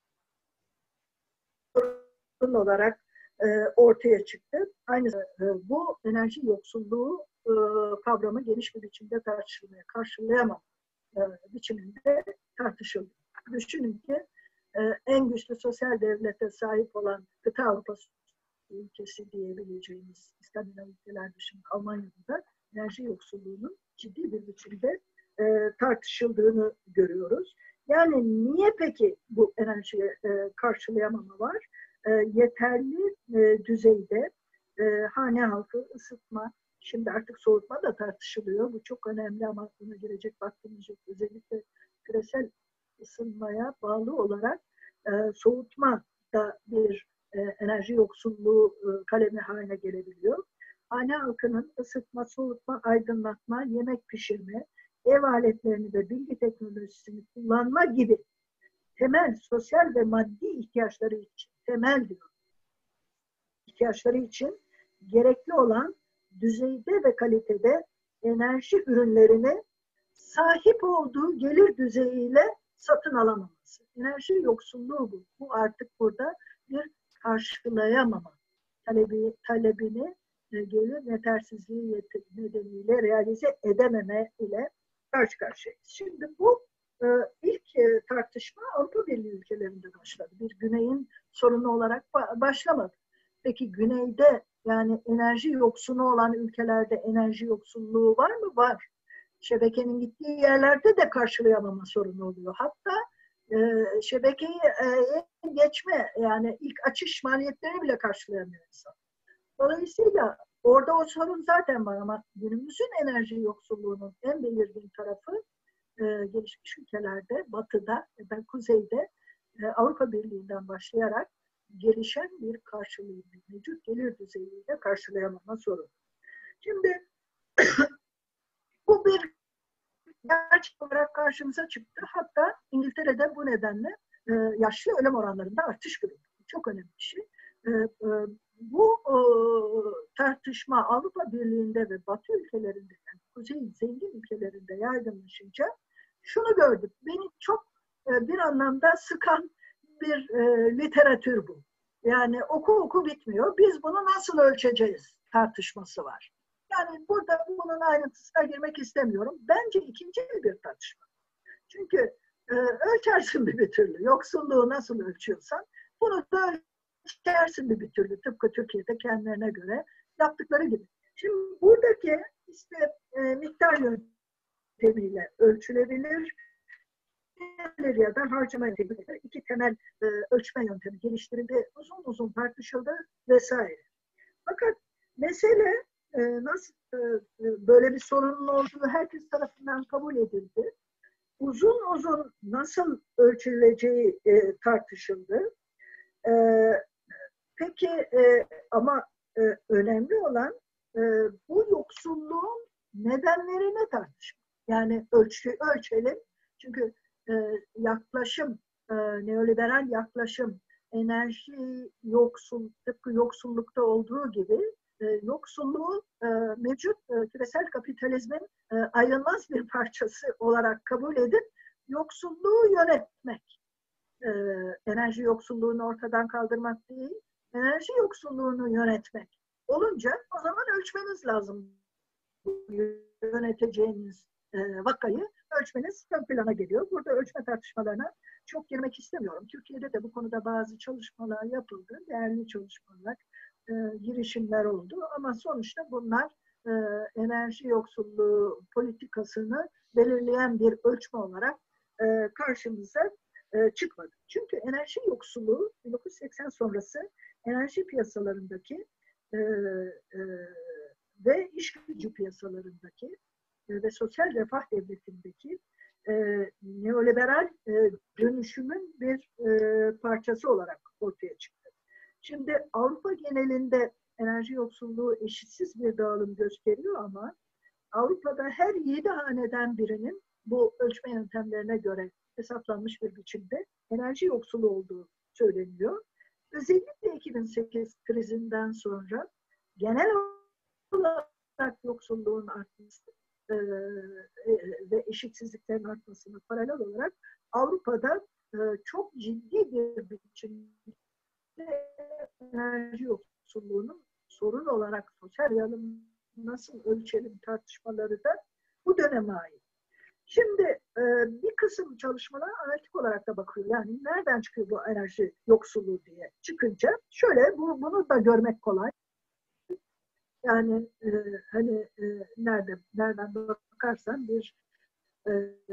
olarak e, ortaya çıktı. Aynı e, bu enerji yoksulluğu e, kavramı geniş bir biçimde tartışılmaya, karşılayamam e, biçiminde tartışıldı. Düşünün ki e, en güçlü sosyal devlete sahip olan kıta Avrupası ülkesi diyebileceğimiz İskandinav ülkeler dışında Almanya'da da enerji yoksulluğunun ciddi bir biçimde e, tartışıldığını görüyoruz. Yani niye peki bu enerjiye e, karşılayamama var? E, yeterli e, düzeyde e, hane halkı ısıtma, şimdi artık soğutma da tartışılıyor. Bu çok önemli ama buna girecek vaktimiz yok. Özellikle küresel ısınmaya bağlı olarak e, soğutma da bir e, enerji yoksulluğu e, kalemi haline gelebiliyor. Hane halkının ısıtma, soğutma, aydınlatma, yemek pişirme, ev aletlerini ve bilgi teknolojisini kullanma gibi temel sosyal ve maddi ihtiyaçları için, temel diyor, ihtiyaçları için gerekli olan düzeyde ve kalitede enerji ürünlerini sahip olduğu gelir düzeyiyle satın alamaması. Enerji yoksulluğu bu. Bu artık burada bir karşılayamama. Talebi, talebini e, gelir yetersizliği nedeniyle realize edememe ile karşı karşıyayız. Şimdi bu e, ilk e, tartışma Avrupa Birliği ülkelerinde başladı. Bir güneyin sorunu olarak ba- başlamadı. Peki güneyde, yani enerji yoksunu olan ülkelerde enerji yoksulluğu var mı? Var. Şebekenin gittiği yerlerde de karşılayamama sorunu oluyor. Hatta e, şebekeyi e, geçme, yani ilk açış maliyetlerini bile karşılayamıyor insan. Dolayısıyla orada o sorun zaten var ama günümüzün enerji yoksulluğunun en belirgin tarafı e, gelişmiş ülkelerde, batıda ya da kuzeyde e, Avrupa Birliği'nden başlayarak gelişen bir karşılığı, mevcut gelir düzeyiyle karşılayamama sorunu. Şimdi bu bir gerçek olarak karşımıza çıktı. Hatta İngiltere'de bu nedenle e, yaşlı ölüm oranlarında artış görüldü. Çok önemli bir şey. E, e, bu e, tartışma Avrupa Birliği'nde ve Batı ülkelerinde, yani Kuzey zengin ülkelerinde yaygınlaşınca şunu gördük. Beni çok e, bir anlamda sıkan bir e, literatür bu. Yani oku oku bitmiyor. Biz bunu nasıl ölçeceğiz tartışması var. Yani burada bunun ayrıntısına girmek istemiyorum. Bence ikinci bir tartışma. Çünkü e, ölçersin bir, bir türlü. Yoksulluğu nasıl ölçüyorsan bunu da ölçersin bir, bir türlü. Tıpkı Türkiye'de kendilerine göre yaptıkları gibi. Şimdi buradaki işte e, miktar yöntemiyle ölçülebilir ya da harcama yöntemiyle iki temel e, ölçme yöntemi geliştirildi. Uzun uzun tartışıldı vesaire. Fakat mesele e, nasıl e, böyle bir sorunun olduğu herkes tarafından kabul edildi. Uzun uzun nasıl ölçüleceği e, tartışıldı. E, peki e, ama e, önemli olan e, bu yoksulluğun nedenlerini tartışmak. Yani ölçü, ölçelim. Çünkü e, yaklaşım, e, neoliberal yaklaşım, enerji yoksul, tıpkı yoksullukta olduğu gibi e, yoksulluğu e, mevcut e, küresel kapitalizmin e, ayrılmaz bir parçası olarak kabul edip yoksulluğu yönetmek. E, enerji yoksulluğunu ortadan kaldırmak değil, enerji yoksulluğunu yönetmek olunca o zaman ölçmeniz lazım. Yöneteceğiniz e, vakayı ölçmeniz ön plana geliyor. Burada ölçme tartışmalarına çok girmek istemiyorum. Türkiye'de de bu konuda bazı çalışmalar yapıldı. Değerli çalışmalar, e, girişimler oldu. Ama sonuçta bunlar e, enerji yoksulluğu politikasını belirleyen bir ölçme olarak e, karşımıza e, çıkmadı. Çünkü enerji yoksulluğu bin dokuz yüz seksen sonrası enerji piyasalarındaki e, e, ve iş gücü piyasalarındaki e, ve sosyal refah devletindeki e, neoliberal e, dönüşümün bir e, parçası olarak ortaya çıktı. Şimdi Avrupa genelinde enerji yoksulluğu eşitsiz bir dağılım gösteriyor ama Avrupa'da her yedi haneden birinin bu ölçme yöntemlerine göre hesaplanmış bir biçimde enerji yoksulluğu olduğu söyleniyor. Özellikle iki bin sekiz krizinden sonra genel olarak yoksulluğun artması e, ve eşitsizliklerin artmasına paralel olarak Avrupa'da e, çok ciddi bir biçimde enerji yoksulluğunun sorun olarak sosyal yalım nasıl ölçelim tartışmaları da bu döneme ait. Şimdi e, bir kısım çalışmalar analitik olarak da bakıyor. Yani nereden çıkıyor bu enerji yoksulluğu diye çıkınca şöyle bu, bunu da görmek kolay. Yani e, hani e, nerede nereden bakarsan bir e,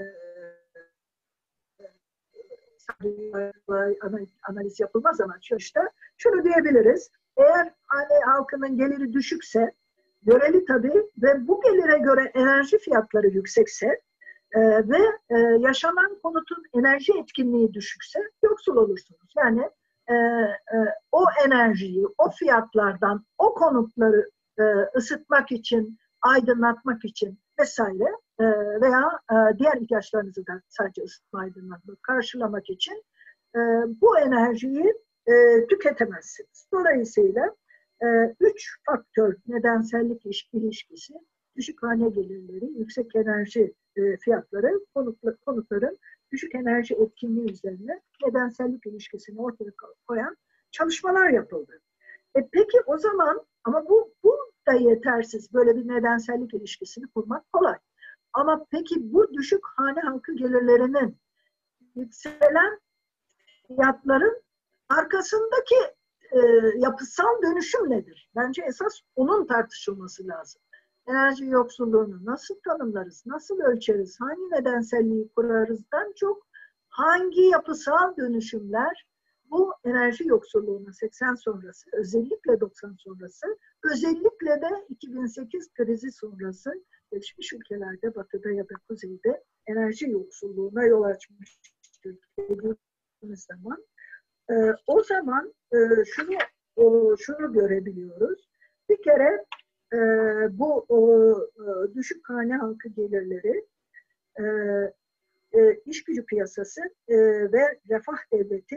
e, analiz yapılmaz ama işte şunu diyebiliriz. Eğer hane halkının geliri düşükse, göreli tabii ve bu gelire göre enerji fiyatları yüksekse e, ve e, yaşanan konutun enerji etkinliği düşükse yoksul olursunuz. Yani e, e, o enerjiyi, o fiyatlardan, o konutları e, ısıtmak için, aydınlatmak için vesaire e, veya e, diğer ihtiyaçlarınızı da sadece ısıtma, aydınlatma karşılamak için e, bu enerjiyi e, tüketemezsiniz. Dolayısıyla e, üç faktör nedensellik ilişkisi, düşük hane gelirleri, yüksek enerji e, fiyatları, konutla, konutların düşük enerji etkinliği üzerine nedensellik ilişkisini ortaya koyan çalışmalar yapıldı. E peki o zaman ama bu, bu da yetersiz. Böyle bir nedensellik ilişkisini kurmak kolay. Ama peki bu düşük hane halkı gelirlerinin yükselen fiyatların arkasındaki e, yapısal dönüşüm nedir? Bence esas onun tartışılması lazım. Enerji yoksulluğunu nasıl tanımlarız, nasıl ölçeriz, hangi nedenselliği kurarızdan çok hangi yapısal dönüşümler bu enerji yoksulluğuna seksen sonrası, özellikle doksan sonrası, özellikle de iki bin sekiz krizi sonrası gelişmiş ülkelerde, batıda ya da kuzeyde enerji yoksulluğuna yol açmıştır dediğimiz zaman e, o zaman e, şunu e, şunu görebiliyoruz. Bir kere e, bu e, düşük hane halkı gelirleri e, e, iş gücü piyasası e, ve refah devleti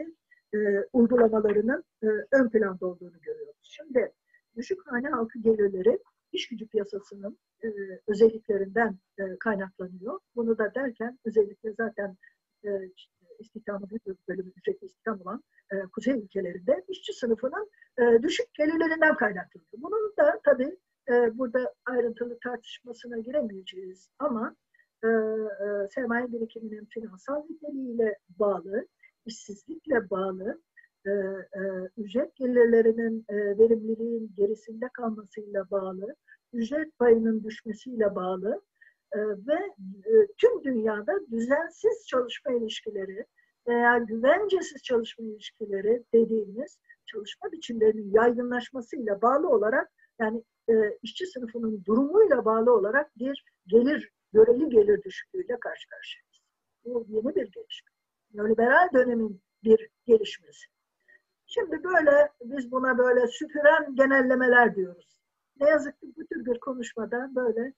e, uygulamalarının e, ön planda olduğunu görüyoruz. Şimdi düşük hane halkı gelirleri iş gücü piyasasının e, özelliklerinden e, kaynaklanıyor. Bunu da derken özellikle zaten e, istihdamı büyük bir bölümü ücretli istihdam olan e, kuzey ülkelerinde işçi sınıfının e, düşük gelirlerinden kaynaklanıyor. Bunun da tabii e, burada ayrıntılı tartışmasına giremeyeceğiz ama e, e, sermaye birikiminin finansal niteliğiyle bağlı, işsizlikle bağlı, e, e, ücret gelirlerinin e, verimliliğin gerisinde kalmasıyla bağlı, ücret payının düşmesiyle bağlı e, ve e, tüm dünyada düzensiz çalışma ilişkileri veya güvencesiz çalışma ilişkileri dediğimiz çalışma biçimlerinin yaygınlaşmasıyla bağlı olarak, yani e, işçi sınıfının durumuyla bağlı olarak bir gelir, göreli gelir düşüklüğüyle karşı karşıyayız. Bu yeni bir gelişme. Neoliberal dönemin bir gelişmesi. Şimdi böyle biz buna böyle süpüren genellemeler diyoruz. Ne yazık ki bu tür bir konuşmada böyle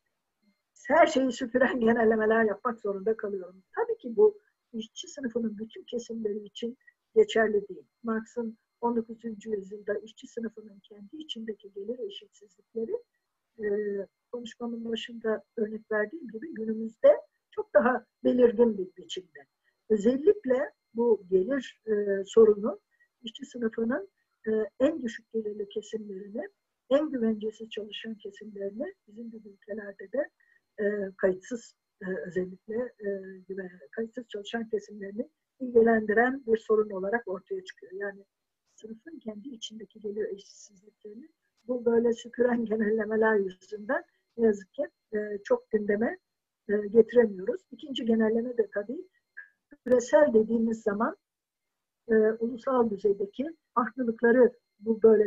her şeyi süpüren genellemeler yapmak zorunda kalıyorum. Tabii ki bu işçi sınıfının bütün kesimleri için geçerli değil. Marx'ın on dokuzuncu yüzyılda işçi sınıfının kendi içindeki gelir eşitsizlikleri e, konuşmamın başında örnek verdiğim gibi günümüzde çok daha belirgin bir biçimde. Özellikle bu gelir e, sorunu işçi sınıfının e, en düşük gelirli kesimlerini, en güvencesiz çalışan kesimlerini bizim gibi ülkelerde de e, kayıtsız e, özellikle e, kayıtsız çalışan kesimlerini ilgilendiren bir sorun olarak ortaya çıkıyor. Yani sınıfın kendi içindeki gelir eşitsizliklerini bu böyle süpüren genellemeler yüzünden ne yazık ki e, çok gündeme e, getiremiyoruz. İkinci genelleme de tabii küresel dediğimiz zaman e, ulusal düzeydeki farklılıkları bu böyle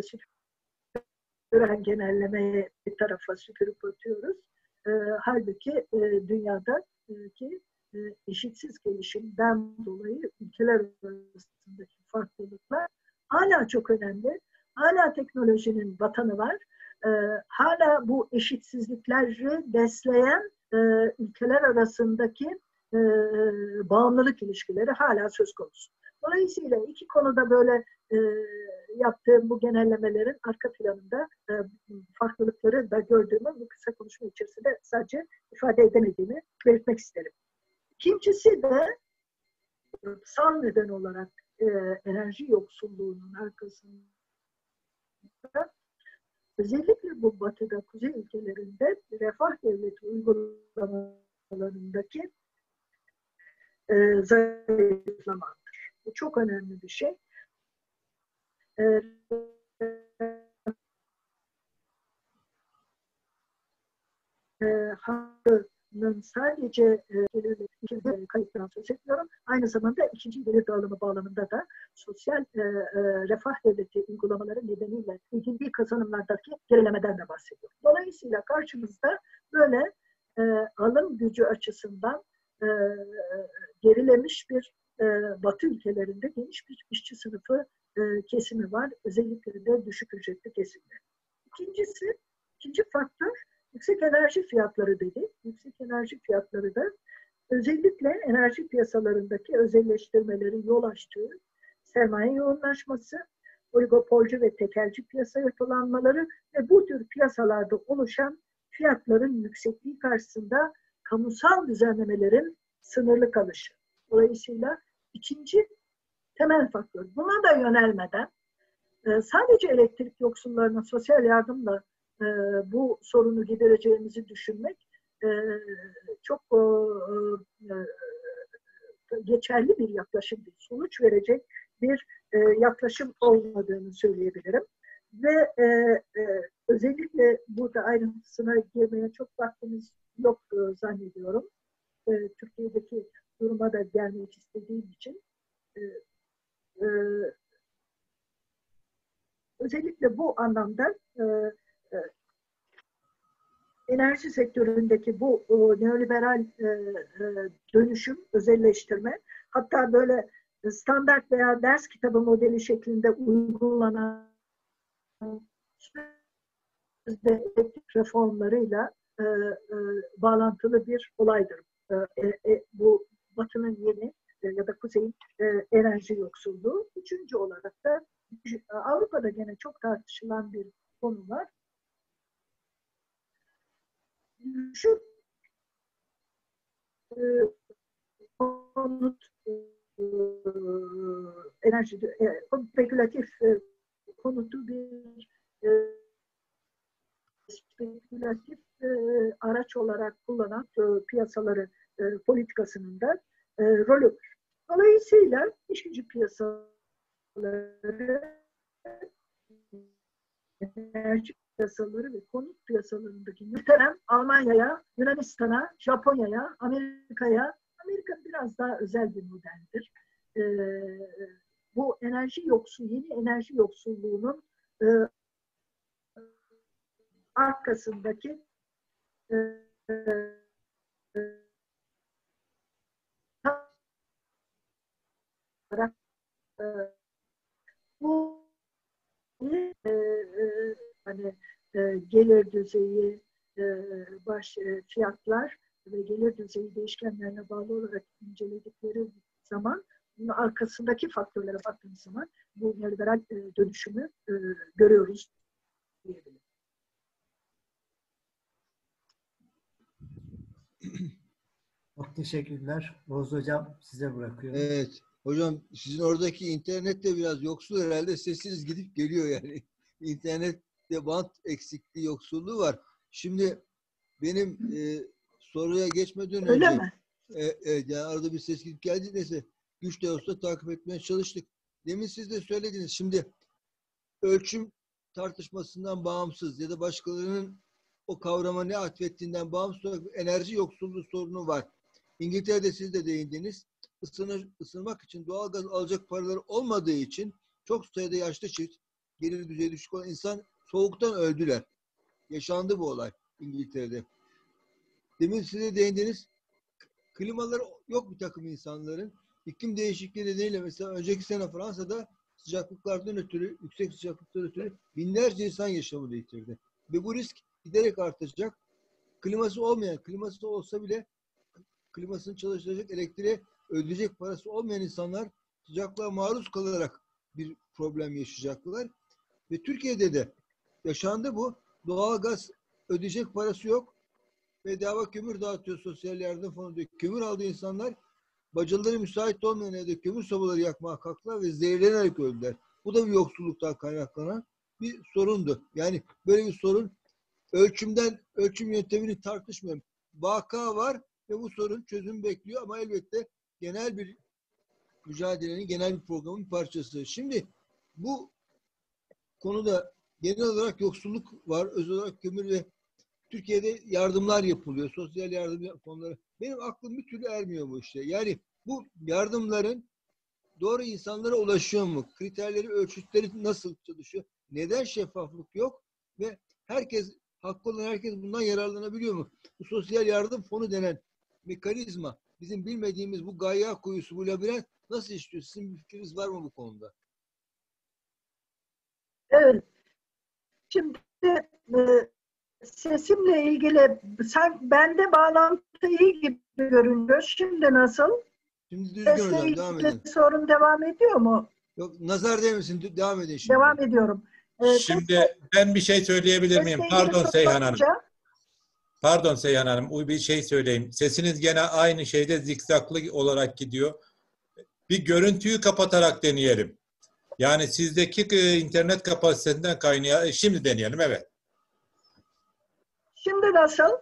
süpüren genellemeye bir tarafa süpürüp atıyoruz. E, halbuki e, dünyadaki e, eşitsiz gelişimden dolayı ülkeler arasındaki farklılıklar hala çok önemli. Hala teknolojinin vatanı var. E, hala bu eşitsizlikleri besleyen e, ülkeler arasındaki e, bağımlılık ilişkileri hala söz konusu. Dolayısıyla iki konuda böyle e, yaptığım bu genellemelerin arka planında e, farklılıkları da gördüğümü bu kısa konuşma içerisinde sadece ifade edemediğimi belirtmek isterim. İkincisi de sal neden olarak e, enerji yoksulluğunun arkasında özellikle bu batıda, kuzey ülkelerinde refah devleti uygulamalarındaki e, zayıflamadır. Bu çok önemli bir şey. E, e, hakkının sadece e, gelir kayıttan söz etmiyorum. Aynı zamanda ikinci gelir dağılımı bağlamında da sosyal e, e, refah devleti uygulamaları nedeniyle ilgili kazanımlardaki gerilemeden de bahsediyorum. Dolayısıyla karşımızda böyle e, alım gücü açısından e, gerilemiş bir e, Batı ülkelerinde geniş bir işçi sınıfı e, kesimi var. Özellikle de düşük ücretli kesimler. İkincisi, ikinci faktör yüksek enerji fiyatları dedi. Yüksek enerji fiyatları da özellikle enerji piyasalarındaki özelleştirmelerin yol açtığı sermaye yoğunlaşması, oligopolcu ve tekelci piyasa yapılanmaları ve bu tür piyasalarda oluşan fiyatların yüksekliği karşısında kamusal düzenlemelerin sınırlı kalışı. Dolayısıyla ikinci temel faktör. Buna da yönelmeden sadece elektrik yoksullarına sosyal yardımla bu sorunu gidereceğimizi düşünmek çok geçerli bir yaklaşım değil. Sonuç verecek bir yaklaşım olmadığını söyleyebilirim. Ve özellikle burada ayrıntısına girmeye çok vaktimiz yok zannediyorum. Türkiye'deki duruma da gelmek istediğim için özellikle bu anlamda enerji sektöründeki bu neoliberal dönüşüm, özelleştirme, hatta böyle standart veya ders kitabı modeli şeklinde uygulanan elektrik reformlarıyla e, e, bağlantılı bir olaydır. E, e, bu Batı'nın yeni e, ya da Kuzey'in e, enerji yoksulluğu. Üçüncü olarak da Avrupa'da gene çok tartışılan bir konu var. Düşük e, konut e, enerji, e, spekülatif e, konutu bir e, spekülatif e, araç olarak kullanan e, piyasaları e, politikasının da e, rolü var. Dolayısıyla iş gücü piyasaları, enerji piyasaları ve konut piyasalarındaki yönelen Almanya'ya, Yunanistan'a, Japonya'ya, Amerika'ya, Amerika biraz daha özel bir modeldir. E, bu enerji yoksul, yeni enerji yoksulluğunun e, arkasındaki e, e, e, bu e, e, hani e, gelir düzeyi, e, baş e, fiyatlar ve gelir düzeyi değişkenlerine bağlı olarak inceledikleri zaman bunun arkasındaki faktörlere baktığımız zaman bu neoliberal e, dönüşümü e, görüyoruz diyebilirim. Çok teşekkürler. Oğuz Hocam size bırakıyorum. Evet. Hocam sizin oradaki internet de biraz yoksul herhalde. Sesiniz gidip geliyor yani. İnternette bant eksikliği, yoksulluğu var. Şimdi benim e, soruya geçmeden Öyle önce mi? e, evet, yani arada bir ses gidip geldi. Neyse güç de olsa takip etmeye çalıştık. Demin siz de söylediniz. Şimdi ölçüm tartışmasından bağımsız ya da başkalarının o kavrama ne atfettiğinden bağımsız olarak enerji yoksulluğu sorunu var. İngiltere'de siz de değindiniz. Isınır, ısınmak için doğalgaz alacak paraları olmadığı için çok sayıda yaşlı çift, gelir düzeyi düşük olan insan soğuktan öldüler. Yaşandı bu olay İngiltere'de. Demin size değindiniz. Klimaları yok bir takım insanların. İklim değişikliği nedeniyle mesela önceki sene Fransa'da sıcaklıklardan ötürü, yüksek sıcaklıklardan ötürü binlerce insan yaşamını yitirdi. Ve bu risk giderek artacak. Kliması olmayan, kliması olsa bile klimasını çalıştıracak, elektriğe ödeyecek parası olmayan insanlar sıcaklığa maruz kalarak bir problem yaşayacaklar. Ve Türkiye'de de yaşandı bu. Doğalgaz ödeyecek parası yok. Bedava kömür dağıtıyor sosyal yardım fonu diyor. Kömür aldığı insanlar bacaları müsait olmayan evde kömür sobaları yakmaya kalktılar ve zehirlenerek öldüler. Bu da bir yoksulluktan kaynaklanan bir sorundu. Yani böyle bir sorun ölçümden, ölçüm yöntemini tartışmıyorum. Vaka var ve bu sorun çözüm bekliyor ama elbette genel bir mücadelenin, genel bir programın parçası. Şimdi bu konuda genel olarak yoksulluk var. Özel olarak kömür ve Türkiye'de yardımlar yapılıyor. Sosyal yardım fonları. Benim aklım bir türlü ermiyor bu işte. Yani bu yardımların doğru insanlara ulaşıyor mu? Kriterleri, ölçütleri nasıl çalışıyor? Neden şeffaflık yok? Ve herkes, hakkı olan herkes bundan yararlanabiliyor mu? Bu sosyal yardım fonu denen mekanizma, bizim bilmediğimiz bu gayya kuyusu, bu labirent nasıl işliyor? Sizin bir fikriniz var mı bu konuda? Evet. Şimdi e, sesimle ilgili sen bende bağlantı iyi gibi görünüyor. Şimdi nasıl? Şimdi düzgün Sesle hocam, devam ilgili edin. sorun devam ediyor mu? Yok, nazar değmesin, devam edin şimdi. Devam ediyorum. Ee, Şimdi ben bir şey söyleyebilir miyim? sesle ilgili Pardon Seyhan Hanım. sorunca- Pardon Seyhan Hanım. Bir şey söyleyeyim. Sesiniz gene aynı şeyde zikzaklı olarak gidiyor. Bir görüntüyü kapatarak deneyelim. Yani sizdeki e, internet kapasitesinden kaynağı. Şimdi deneyelim, evet. Şimdi nasıl?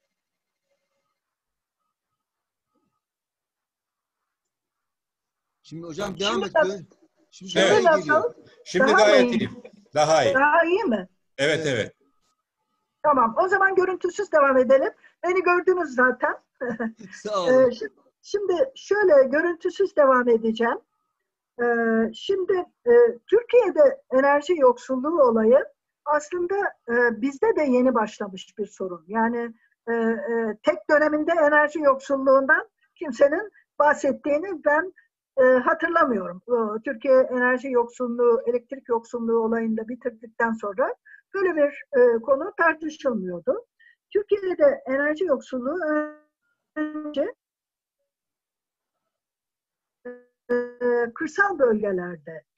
Şimdi hocam Şimdi devam et. nasıl? Şimdi Şimdi daha iyi nasıl? geliyor. Şimdi Daha gayet mı iyi? iyi. Daha iyi. Daha iyi mi? Evet, Evet. evet. Tamam. O zaman görüntüsüz devam edelim. Beni gördünüz zaten. Sağ olun. Ee, şi- Şimdi şöyle görüntüsüz devam edeceğim. Ee, Şimdi e, Türkiye'de enerji yoksulluğu olayı aslında e, bizde de yeni başlamış bir sorun. Yani e, e, tek döneminde enerji yoksulluğundan kimsenin bahsettiğini ben e, hatırlamıyorum. E, Türkiye enerji yoksulluğu, elektrik yoksulluğu olayını da bitirdikten sonra böyle bir e, konu tartışılmıyordu. Türkiye'de enerji yoksulluğu önce e, kırsal bölgelerde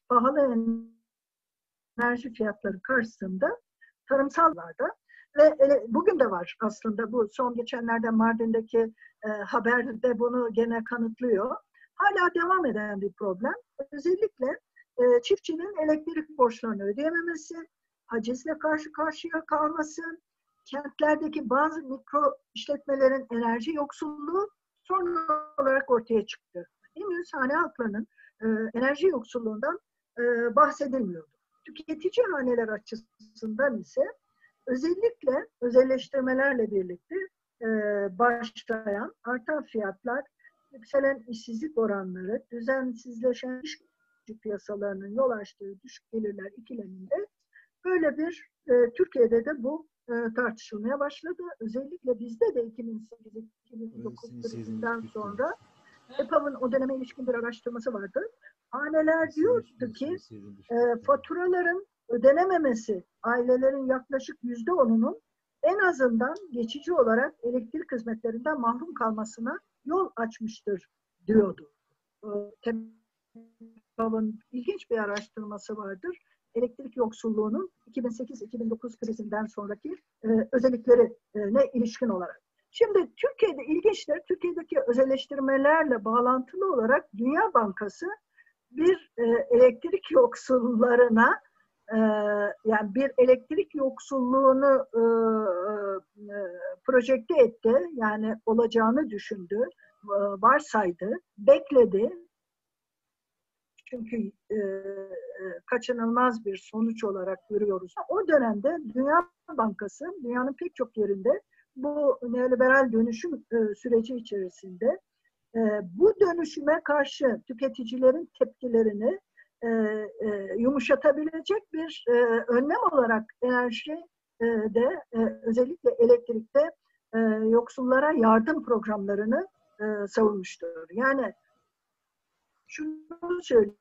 pahalı enerji fiyatları karşısında tarımsallarda ve bugün de var aslında, bu son geçenlerde Mardin'deki e, haberde bunu gene kanıtlıyor. Hala devam eden bir problem. Özellikle e, çiftçinin elektrik borçlarını ödeyememesi, hacizle karşı karşıya kalması, kentlerdeki bazı mikro işletmelerin enerji yoksulluğu sorun olarak ortaya çıktı. Henüz hane halklarının e, enerji yoksulluğundan e, bahsedilmiyordu. Tüketici haneler açısından ise özellikle özelleştirmelerle birlikte e, başlayan artan fiyatlar, yükselen işsizlik oranları, düzensizleşen iş gücü piyasalarının yol açtığı düşük gelirler ikileminde böyle bir e, Türkiye'de de bu e, tartışılmaya başladı. Özellikle bizde de iki bin sekiz iki bin dokuz krizinden sonra E P A V'ın o döneme ilişkin bir araştırması vardı. Haneler diyordu ki e, faturaların ödenememesi ailelerin yaklaşık yüzde onunun en azından geçici olarak elektrik hizmetlerinden mahrum kalmasına yol açmıştır diyordu. E P A V'ın ilginç bir araştırması vardır. Elektrik yoksulluğunun iki bin sekiz iki bin dokuz krizinden sonraki e, özelliklerine ilişkin olarak. Şimdi Türkiye'de ilginçtir. Türkiye'deki özelleştirmelerle bağlantılı olarak Dünya Bankası bir e, elektrik yoksullarına e, yani bir elektrik yoksulluğunu e, e, projekte etti. Yani olacağını düşündü, e, varsaydı, bekledi. Çünkü e, kaçınılmaz bir sonuç olarak görüyoruz. O dönemde Dünya Bankası dünyanın pek çok yerinde bu neoliberal dönüşüm e, süreci içerisinde e, bu dönüşüme karşı tüketicilerin tepkilerini e, e, yumuşatabilecek bir e, önlem olarak enerji e, de e, özellikle elektrikte e, yoksullara yardım programlarını e, savunmuştur. Yani şunu söyleyeyim,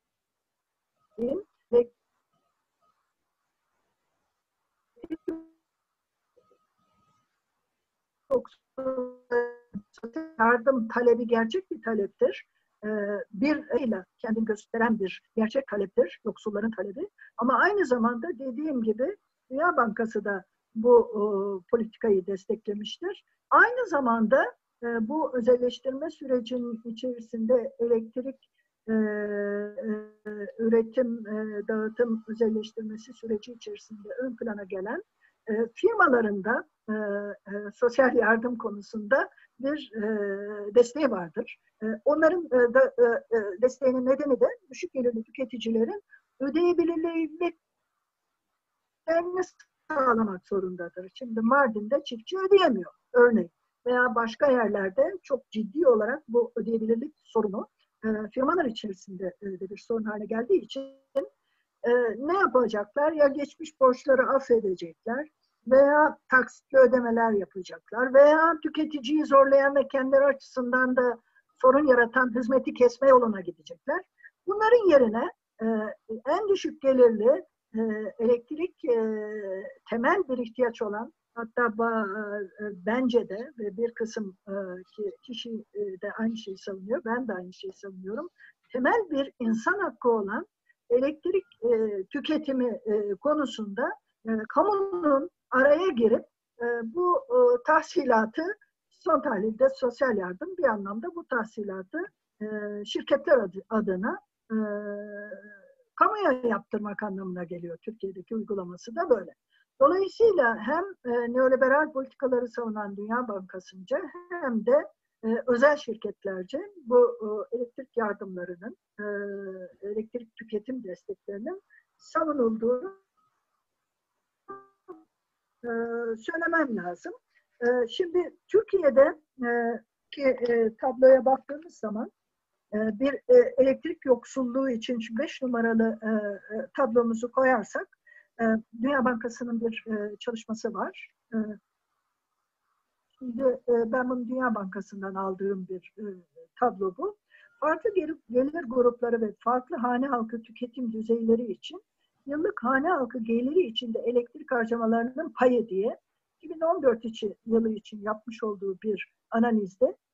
yardım talebi gerçek bir taleptir. Bir ile kendini gösteren bir gerçek taleptir, yoksulların talebi. Ama aynı zamanda dediğim gibi Dünya Bankası da bu e, politikayı desteklemiştir. Aynı zamanda e, bu özelleştirme sürecinin içerisinde elektrik e, e, üretim, e, dağıtım özelleştirmesi süreci içerisinde ön plana gelen e, firmaların da e, e, sosyal yardım konusunda bir e, desteği vardır. E, onların e, da, e, desteğinin nedeni de düşük gelirli tüketicilerin ödeyebilirliğini sağlamak zorundadır. Şimdi Mardin'de çiftçi ödeyemiyor örneğin veya başka yerlerde çok ciddi olarak bu ödeyebilirlik sorunu e, firmalar içerisinde e, de bir sorun haline geldiği için e, ne yapacaklar? Ya geçmiş borçları affedecekler veya taksitli ödemeler yapacaklar veya tüketiciyi zorlayan ve kendileri açısından da sorun yaratan hizmeti kesme yoluna gidecekler. Bunların yerine e, en düşük gelirli e, elektrik e, temel bir ihtiyaç olan, hatta ba, e, bence de ve bir kısım e, kişi e, de aynı şeyi savunuyor, ben de aynı şeyi savunuyorum. Temel bir insan hakkı olan elektrik e, tüketimi e, konusunda e, kamunun araya girip e, bu e, tahsilatı, son tahlilde sosyal yardım bir anlamda bu tahsilatı e, şirketler adı, adına e, kamuya yaptırmak anlamına geliyor. Türkiye'deki uygulaması da böyle. Dolayısıyla hem e, neoliberal politikaları savunan Dünya Bankası'nca hem de e, özel şirketlerce bu e, elektrik yardımlarının, e, elektrik tüketim desteklerinin savunulduğunu e, söylemem lazım. E, şimdi Türkiye'de e, ki e, tabloya baktığımız zaman e, bir e, elektrik yoksulluğu için şu beş numaralı e, e, tablomuzu koyarsak, e, Dünya Bankası'nın bir e, çalışması var. E, şimdi e, ben bunu Dünya Bankası'ndan aldığım bir e, tablo bu. Farklı gelir, gelir grupları ve farklı hane halkı tüketim düzeyleri için yıllık hane halkı geliri içinde elektrik harcamalarının payı diye iki bin on dört için, yılı için yapmış olduğu bir analizde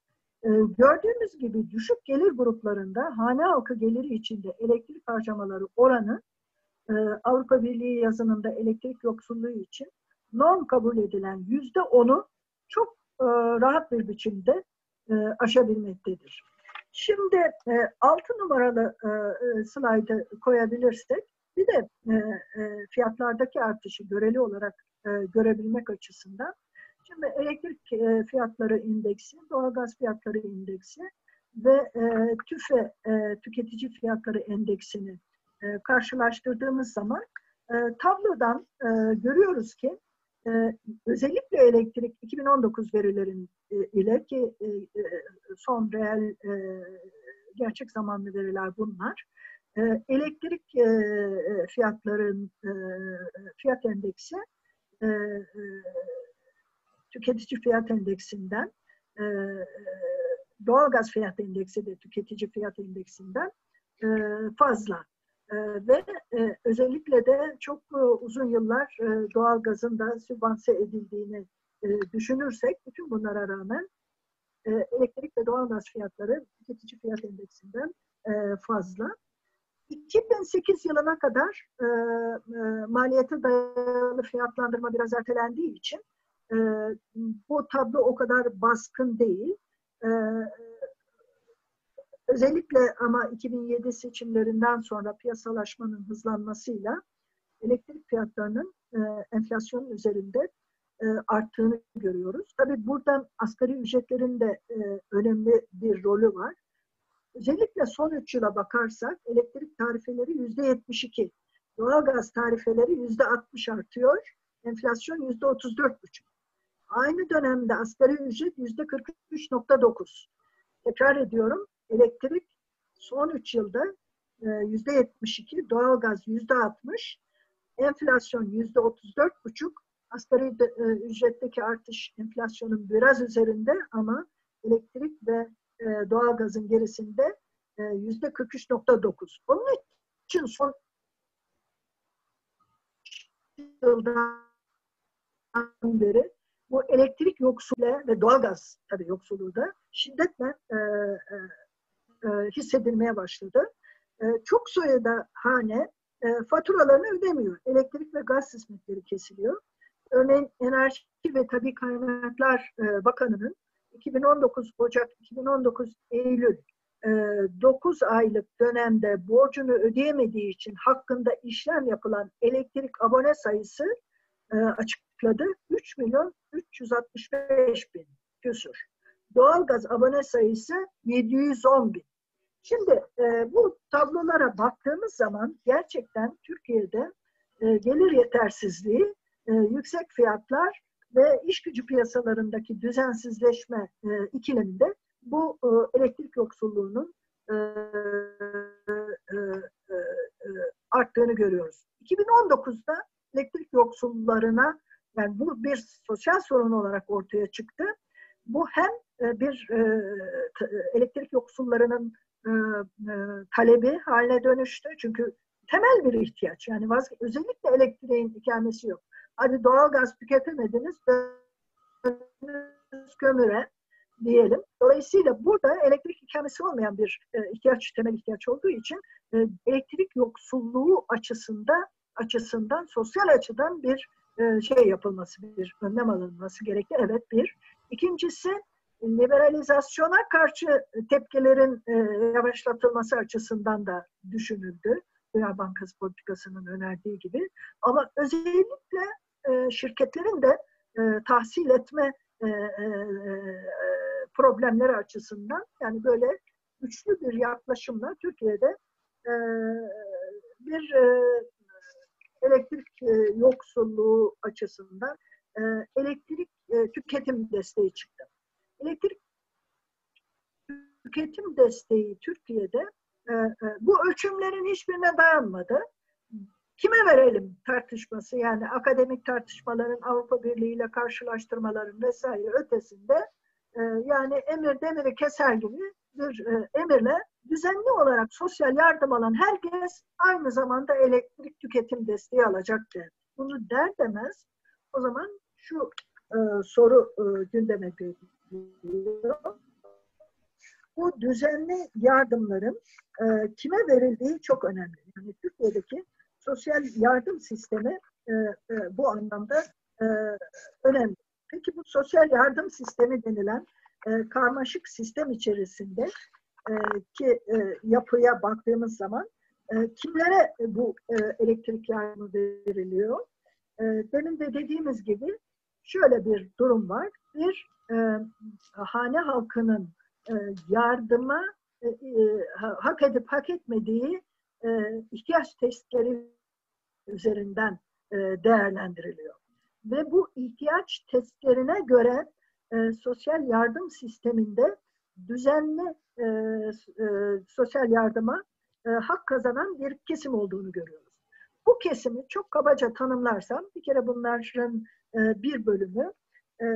E, gördüğümüz gibi düşük gelir gruplarında hane halkı geliri içinde elektrik harcamaları oranı e, Avrupa Birliği yazınında elektrik yoksulluğu için norm kabul edilen yüzde onu çok e, rahat bir biçimde e, aşabilmektedir. Şimdi e, altı numaralı e, e, slaydı koyabilirsek bir de e, e, fiyatlardaki artışı göreli olarak e, görebilmek açısından şimdi elektrik e, fiyatları indeksi, doğalgaz fiyatları indeksi ve e, TÜFE e, tüketici fiyatları endeksini e, karşılaştırdığımız zaman e, tablodan e, görüyoruz ki e, özellikle elektrik iki bin on dokuz verilerin e, ile ki e, son reel e, gerçek zamanlı veriler bunlar. E, elektrik e, fiyatların e, fiyat endeksi e, e, tüketici fiyat endeksinden e, doğalgaz fiyat endeksi de tüketici fiyat endeksinden e, fazla. E, ve e, özellikle de çok e, uzun yıllar e, doğalgazın da sübvanse edildiğini e, düşünürsek bütün bunlara rağmen e, elektrik ve doğalgaz fiyatları tüketici fiyat endeksinden e, fazla. iki bin sekiz yılına kadar e, e, maliyete dayalı fiyatlandırma biraz ertelendiği için e, bu tablo o kadar baskın değil. E, özellikle ama iki bin yedi seçimlerinden sonra piyasalaşmanın hızlanmasıyla elektrik fiyatlarının e, enflasyonun üzerinde e, arttığını görüyoruz. Tabii buradan asgari ücretlerin de e, önemli bir rolü var. Özellikle son üç yıla bakarsak elektrik tarifeleri yüzde yetmiş iki, doğalgaz tarifeleri yüzde altmış artıyor, enflasyon yüzde otuz dört buçuk. Aynı dönemde asgari ücret yüzde kırk üç nokta dokuz. Tekrar ediyorum, elektrik son üç yılda yüzde yetmiş iki, doğalgaz yüzde altmış, enflasyon yüzde otuz dört buçuk. Asgari ücretteki artış enflasyonun biraz üzerinde ama elektrik ve doğalgazın gerisinde yüzde kırk üç nokta dokuz. Onun için son yıldan beri bu elektrik yoksulluğu ve doğalgaz tabii yoksulluğu da şiddetle e, e, e, hissedilmeye başladı. E, çok sayıda hane e, faturalarını ödemiyor. Elektrik ve gaz hizmetleri kesiliyor. Örneğin Enerji ve Tabii Kaynaklar e, Bakanı'nın iki bin on dokuz Ocak, iki bin on dokuz Eylül e, dokuz aylık dönemde borcunu ödeyemediği için hakkında işlem yapılan elektrik abone sayısı e, açıkladı. üç milyon üç yüz altmış beş bin küsur. Doğalgaz abone sayısı yedi yüz on bin. Şimdi e, bu tablolara baktığımız zaman gerçekten Türkiye'de e, gelir yetersizliği, e, yüksek fiyatlar ve iş gücü piyasalarındaki düzensizleşme e, ikileminde bu e, elektrik yoksulluğunun e, e, e, e, arttığını görüyoruz. iki bin on dokuzda elektrik yoksullarına, yani bu bir sosyal sorun olarak ortaya çıktı. Bu hem e, bir e, elektrik yoksullarının e, e, talebi haline dönüştü. Çünkü temel bir ihtiyaç. Yani vazge- özellikle elektriğin ikamesi yok. Hadi doğalgaz tüketemediniz, dönünüz kömüre diyelim. Dolayısıyla burada elektrik ikamesi olmayan bir e, ihtiyaç, temel ihtiyaç olduğu için e, elektrik yoksulluğu açısında açısından, sosyal açıdan bir e, şey yapılması, bir önlem alınması gerekli. Evet, bir. İkincisi, liberalizasyona karşı tepkilerin e, yavaşlatılması açısından da düşünüldü. Dünya Bankası politikasının önerdiği gibi. Ama özellikle e, şirketlerin de e, tahsil etme e, e, problemleri açısından, yani böyle güçlü bir yaklaşımla Türkiye'de e, bir e, elektrik e, yoksulluğu açısından e, elektrik e, tüketim desteği çıktı. Elektrik tüketim desteği Türkiye'de e, e, bu ölçümlerin hiçbirine dayanmadı. Kime verelim tartışması, yani akademik tartışmaların Avrupa Birliği ile karşılaştırmaların vesaire ötesinde e, yani emir demiri keser gibi bir e, emirle düzenli olarak sosyal yardım alan herkes aynı zamanda elektrik tüketim desteği alacak der. Bunu der demez o zaman şu e, soru e, gündeme geliyor. bu düzenli yardımların e, kime verildiği çok önemli. Yani Türkiye'deki sosyal yardım sistemi e, e, bu anlamda e, önemli. Peki bu sosyal yardım sistemi denilen e, karmaşık sistem içerisinde e, ki e, yapıya baktığımız zaman e, kimlere bu e, elektrik yardımı veriliyor? E, demin de dediğimiz gibi şöyle bir durum var. Bir, e, hane halkının e, yardıma e, e, hak edip hak etmediği e, ihtiyaç testleri üzerinden e, değerlendiriliyor. Ve bu ihtiyaç testlerine göre e, sosyal yardım sisteminde düzenli e, e, sosyal yardıma e, hak kazanan bir kesim olduğunu görüyoruz. Bu kesimi çok kabaca tanımlarsam, bir kere bunların e, bir bölümü e,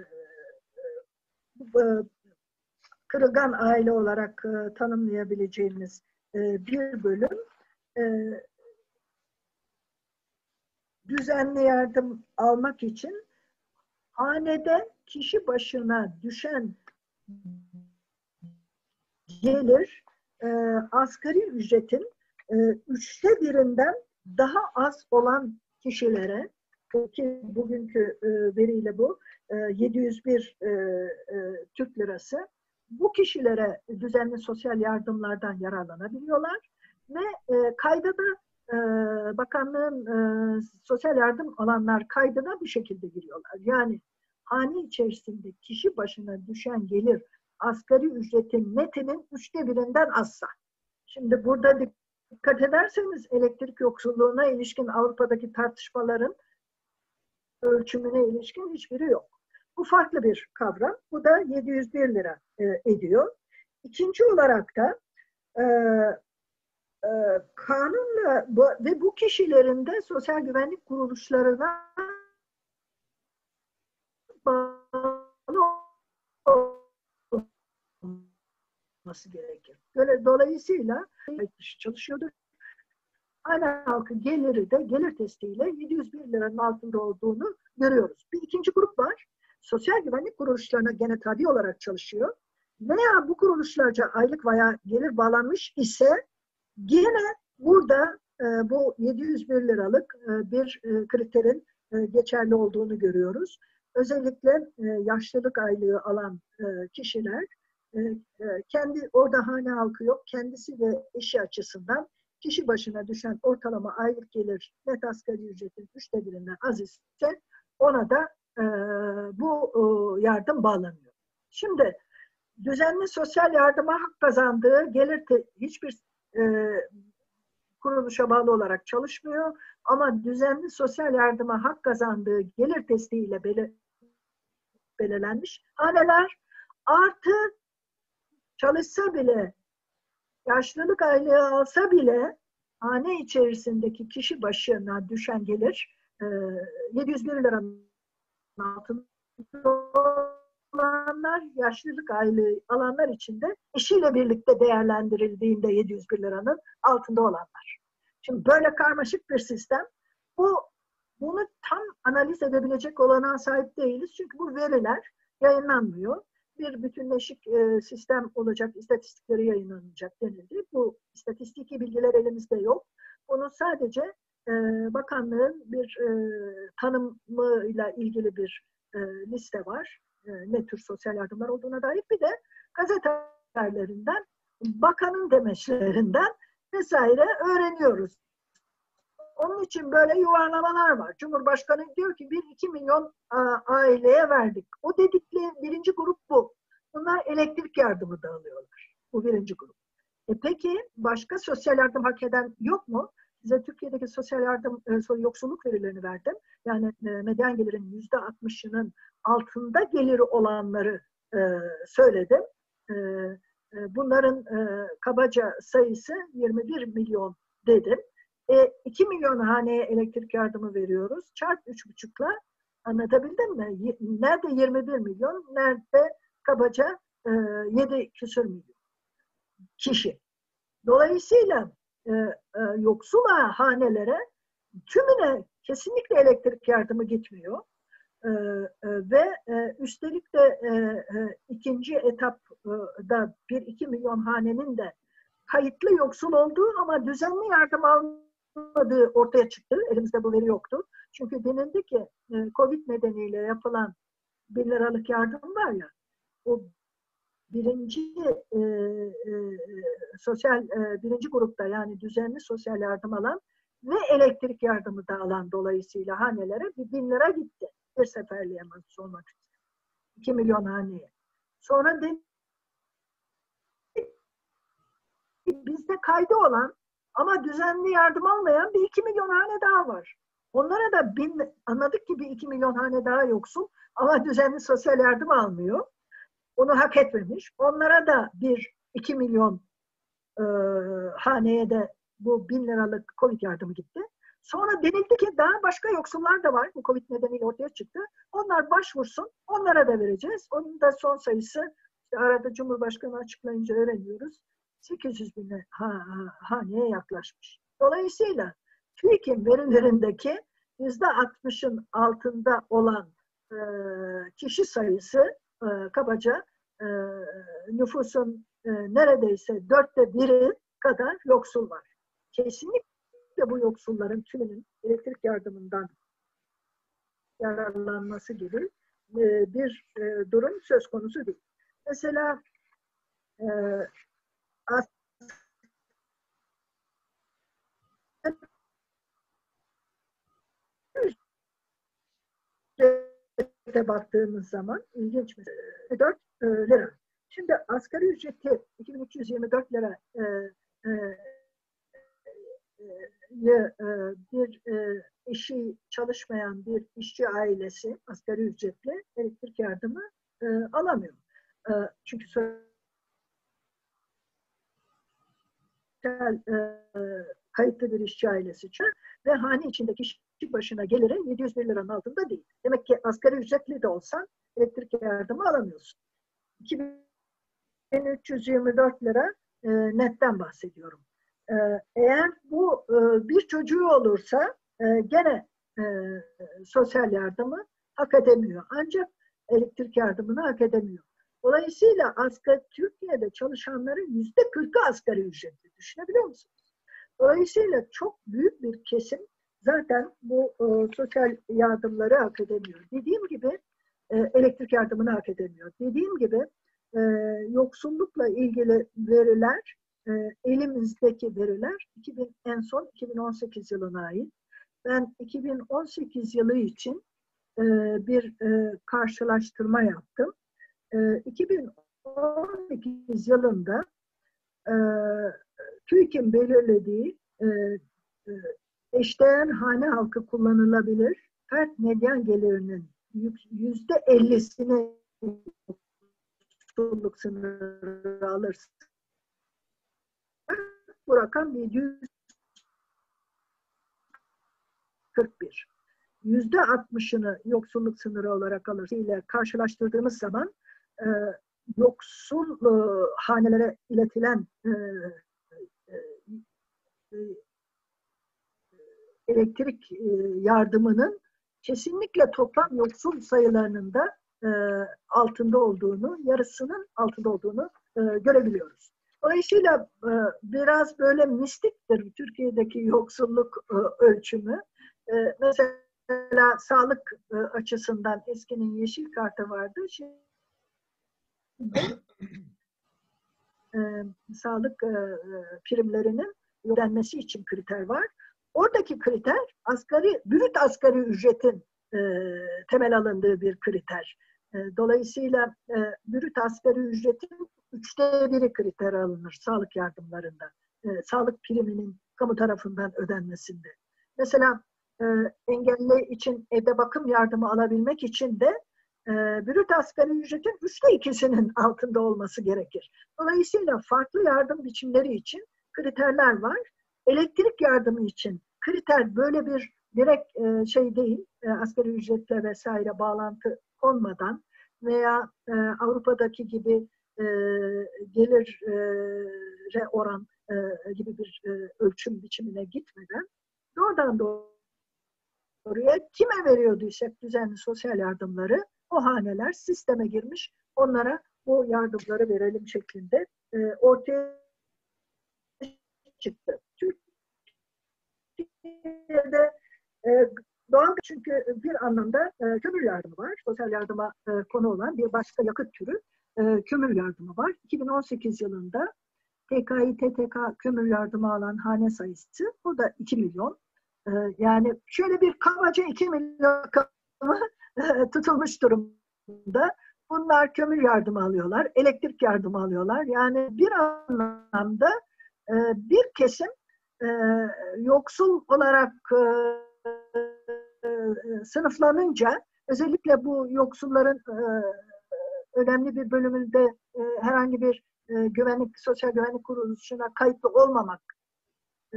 e, kırılgan aile olarak e, tanımlayabileceğimiz e, bir bölüm e, düzenli yardım almak için hanede kişi başına düşen gelir e, asgari ücretin e, üçte birinden daha az olan kişilere, ki bugünkü e, veriyle bu e, yedi yüz bir e, e, Türk lirası, bu kişilere düzenli sosyal yardımlardan yararlanabiliyorlar ve e, kayda da e, bakanlığın e, sosyal yardım alanlar kaydına bu şekilde giriyorlar. Yani hane içerisinde kişi başına düşen gelir asgari ücretin netinin üçte birinden azsa. Şimdi burada dikkat ederseniz elektrik yoksulluğuna ilişkin Avrupa'daki tartışmaların ölçümüne ilişkin hiçbiri yok. Bu farklı bir kavram. Bu da yedi yüz bir lira e, ediyor. İkinci olarak da e, e, kanunla bu, ve bu kişilerin de sosyal güvenlik kuruluşlarına bağlı olması gerekir. Böyle, dolayısıyla çalışıyordur. Hane halkı geliri de gelir testiyle yedi yüz bir liranın altında olduğunu görüyoruz. Bir ikinci grup var. Sosyal güvenlik kuruluşlarına gene tabi olarak çalışıyor. Veya bu kuruluşlarca aylık veya gelir bağlanmış ise gene burada e, bu yedi yüz bir liralık e, bir e, kriterin e, geçerli olduğunu görüyoruz. Özellikle e, yaşlılık aylığı alan e, kişiler e, e, kendi orada hane halkı yok, kendisi ve eşi açısından kişi başına düşen ortalama aylık gelir net asgari ücretin üçte birinden az ise ona da e, bu e, yardım bağlanıyor. Şimdi düzenli sosyal yardıma hak kazandığı gelir te, hiçbir e, kuruluşa bağlı olarak çalışmıyor ama düzenli sosyal yardıma hak kazandığı gelir testiyle belir, belirlenmiş haneler artı çalışsa bile yaşlılık aylığı alsa bile hane içerisindeki kişi başına düşen gelir e, yedi yüz bir liranın altında olanlar, yaşlılık aylığı alanlar içinde eşiyle birlikte değerlendirildiğinde yedi yüz bir liranın altında olanlar. Şimdi böyle karmaşık bir sistem. Bu bunu tam analiz edebilecek olanağa sahip değiliz. Çünkü bu veriler yayınlanmıyor. Bir bütünleşik e, sistem olacak, istatistikleri yayınlanacak denildi. Bu istatistiki bilgiler elimizde yok. Bunu sadece e, bakanlığın bir e, tanımıyla ilgili bir e, liste var. E, ne tür sosyal yardımlar olduğuna dair. Bir de gazete haberlerinden, bakanın demeçlerinden vesaire öğreniyoruz. Onun için böyle yuvarlamalar var. Cumhurbaşkanı diyor ki bir iki milyon aileye verdik. O dedikleri birinci grup bu. Bunlar elektrik yardımı dağılıyorlar. Bu birinci grup. E peki başka sosyal yardım hak eden yok mu? Size Türkiye'deki sosyal yardım, e, yoksulluk verilerini verdim. Yani e, medyan gelirin yüzde altmışının altında geliri olanları e, söyledim. E, e, bunların e, kabaca sayısı yirmi bir milyon dedim. E, iki milyon haneye elektrik yardımı veriyoruz. Çarp üç buçukla, anlatabildim mi? Nerede yirmi bir milyon, nerede kabaca e, yedi küsur milyon kişi. Dolayısıyla e, e, yoksul hanelere tümüne kesinlikle elektrik yardımı gitmiyor. E, e, ve e, üstelik de e, e, ikinci etapta bir iki milyon hanenin de kayıtlı yoksul olduğu ama düzenli yardım almadığı ortaya çıktı. Elimizde bu veri yoktu. Çünkü denildi ki e, Covid nedeniyle yapılan bin liralık yardım var ya, o birinci e, e, sosyal e, birinci grupta, yani düzenli sosyal yardım alan ve elektrik yardımı da alan dolayısıyla hanelere bir bin lira gitti. Bir seferliğe mahsus olmak üzere. iki milyon haneye. Sonra de, bizde kaydı olan ama düzenli yardım almayan bir iki milyon hane daha var. Onlara da bin, anladık ki bir iki milyon hane daha yoksul ama düzenli sosyal yardım almıyor. Onu hak etmemiş. Onlara da bir iki milyon e, haneye de bu bin liralık Covid yardımı gitti. Sonra denildi ki daha başka yoksullar da var. Bu Covid nedeniyle ortaya çıktı. Onlar başvursun. Onlara da vereceğiz. Onun da son sayısı işte arada Cumhurbaşkanı açıklayınca öğreniyoruz. sekiz yüz bin ha, ha, haneye yaklaşmış. Dolayısıyla TÜİK'in verilerindeki yüzde altmışın altında olan e, kişi sayısı e, kabaca e, nüfusun e, neredeyse dörtte biri kadar yoksul var. Kesinlikle bu yoksulların tümünün elektrik yardımından yararlanması gibi e, bir e, durum söz konusu değil. Mesela e, ücrete baktığımız zaman ilginç bir dört lira. Şimdi asgari ücreti iki bin üç yüz yirmi dört lira e, e, e, bir e, işi çalışmayan bir işçi ailesi asgari ücretle elektrik yardımı e, alamıyor. E, çünkü sosyal e, kayıtlı bir işçi ailesi için ve hane içindeki kişi başına geliri yedi yüz bir liranın altında değil. Demek ki asgari ücretli de olsan elektrik yardımı alamıyorsun. iki bin üç yüz yirmi dört lira e, netten bahsediyorum. E, eğer bu e, bir çocuğu olursa e, gene e, sosyal yardımı hak edemiyor. Ancak elektrik yardımını hak edemiyor. Dolayısıyla asgari, Türkiye'de çalışanların yüzde kırkı asgari ücretli. Düşünebiliyor musunuz? Dolayısıyla çok büyük bir kesim zaten bu e, sosyal yardımları hak edemiyor. Dediğim gibi e, elektrik yardımını hak edemiyor. Dediğim gibi e, yoksullukla ilgili veriler, e, elimizdeki veriler iki bin, en son iki bin on sekiz yılına ait. Ben iki bin on sekiz yılı için e, bir e, karşılaştırma yaptım. E, iki bin on sekiz yılında e, TÜİK'in belirlediği e, e, eşdeğer hane halkı kullanılabilir fert medyan gelirinin yüzde ellisini yoksulluk sınırı alırsa bu rakam yedi yüz kırk bir. Yüzde altmışını yoksulluk sınırı olarak alırsa ile karşılaştırdığımız zaman e, yoksul e, hanelere iletilen e, e, e, elektrik e, yardımının kesinlikle toplam yoksul sayılarının da e, altında olduğunu, yarısının altında olduğunu e, görebiliyoruz. Dolayısıyla e, biraz böyle mistiktir Türkiye'deki yoksulluk e, ölçümü. E, mesela sağlık e, açısından eskinin yeşil kartı vardı. Şimdi e, sağlık e, primlerinin ödenmesi için kriter var. Oradaki kriter asgari, brüt asgari ücretin e, temel alındığı bir kriter. E, dolayısıyla e, brüt asgari ücretin üçte biri kriter alınır sağlık yardımlarında. E, sağlık priminin kamu tarafından ödenmesinde. Mesela e, engelli için evde bakım yardımı alabilmek için de e, brüt asgari ücretin üçte ikisinin altında olması gerekir. Dolayısıyla farklı yardım biçimleri için kriterler var. Elektrik yardımı için kriter böyle bir direkt e, şey değil, e, asgari ücretle vesaire bağlantı konmadan veya e, Avrupa'daki gibi e, gelire oran e, gibi bir e, ölçüm biçimine gitmeden doğrudan doğruya soruya kime veriyorduysak düzenli sosyal yardımları o haneler sisteme girmiş. Onlara bu yardımları verelim şeklinde e, ortaya çıktı. Türkiye'de e, doğal çünkü bir anlamda e, kömür yardımı var. Sosyal yardıma e, konu olan bir başka yakıt türü e, kömür yardımı var. iki bin on sekiz yılında T K İ T T K kömür yardımı alan hane sayısı o da iki milyon. E, yani şöyle bir kabaca iki milyon rakamı e, tutulmuş durumda. Bunlar kömür yardımı alıyorlar, elektrik yardımı alıyorlar. Yani bir anlamda e, bir kesim e, yoksul olarak e, e, sınıflanınca özellikle bu yoksulların e, önemli bir bölümünde e, herhangi bir e, güvenlik, sosyal güvenlik kuruluşuna kayıtlı olmamak e,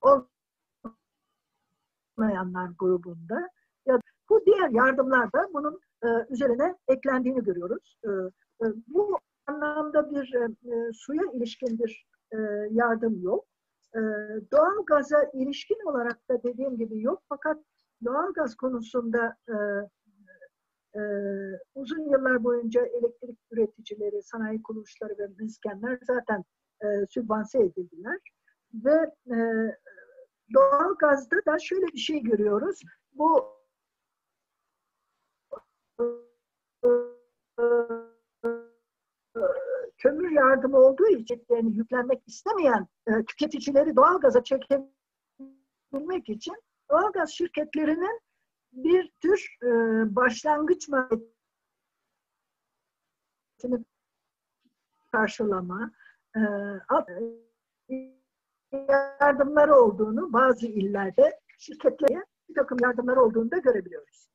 olmayanlar grubunda ya bu diğer yardımlarda bunun e, üzerine eklendiğini görüyoruz. E, e, bu anlamda bir e, suya ilişkin bir e, yardım yok. E, doğal gaza ilişkin olarak da dediğim gibi yok. Fakat doğal gaz konusunda e, e, uzun yıllar boyunca elektrik üreticileri, sanayi kuruluşları ve meskenler zaten e, sübvanse edildiler. Ve e, doğal gazda da şöyle bir şey görüyoruz. Bu kömür yardımı olduğu için yani yüklenmek istemeyen e, tüketicileri doğalgaza çekebilmek için doğalgaz şirketlerinin bir tür e, başlangıç maliyetini karşılama e, yardımları olduğunu bazı illerde şirketlere bir takım yardımları olduğunu da görebiliyoruz.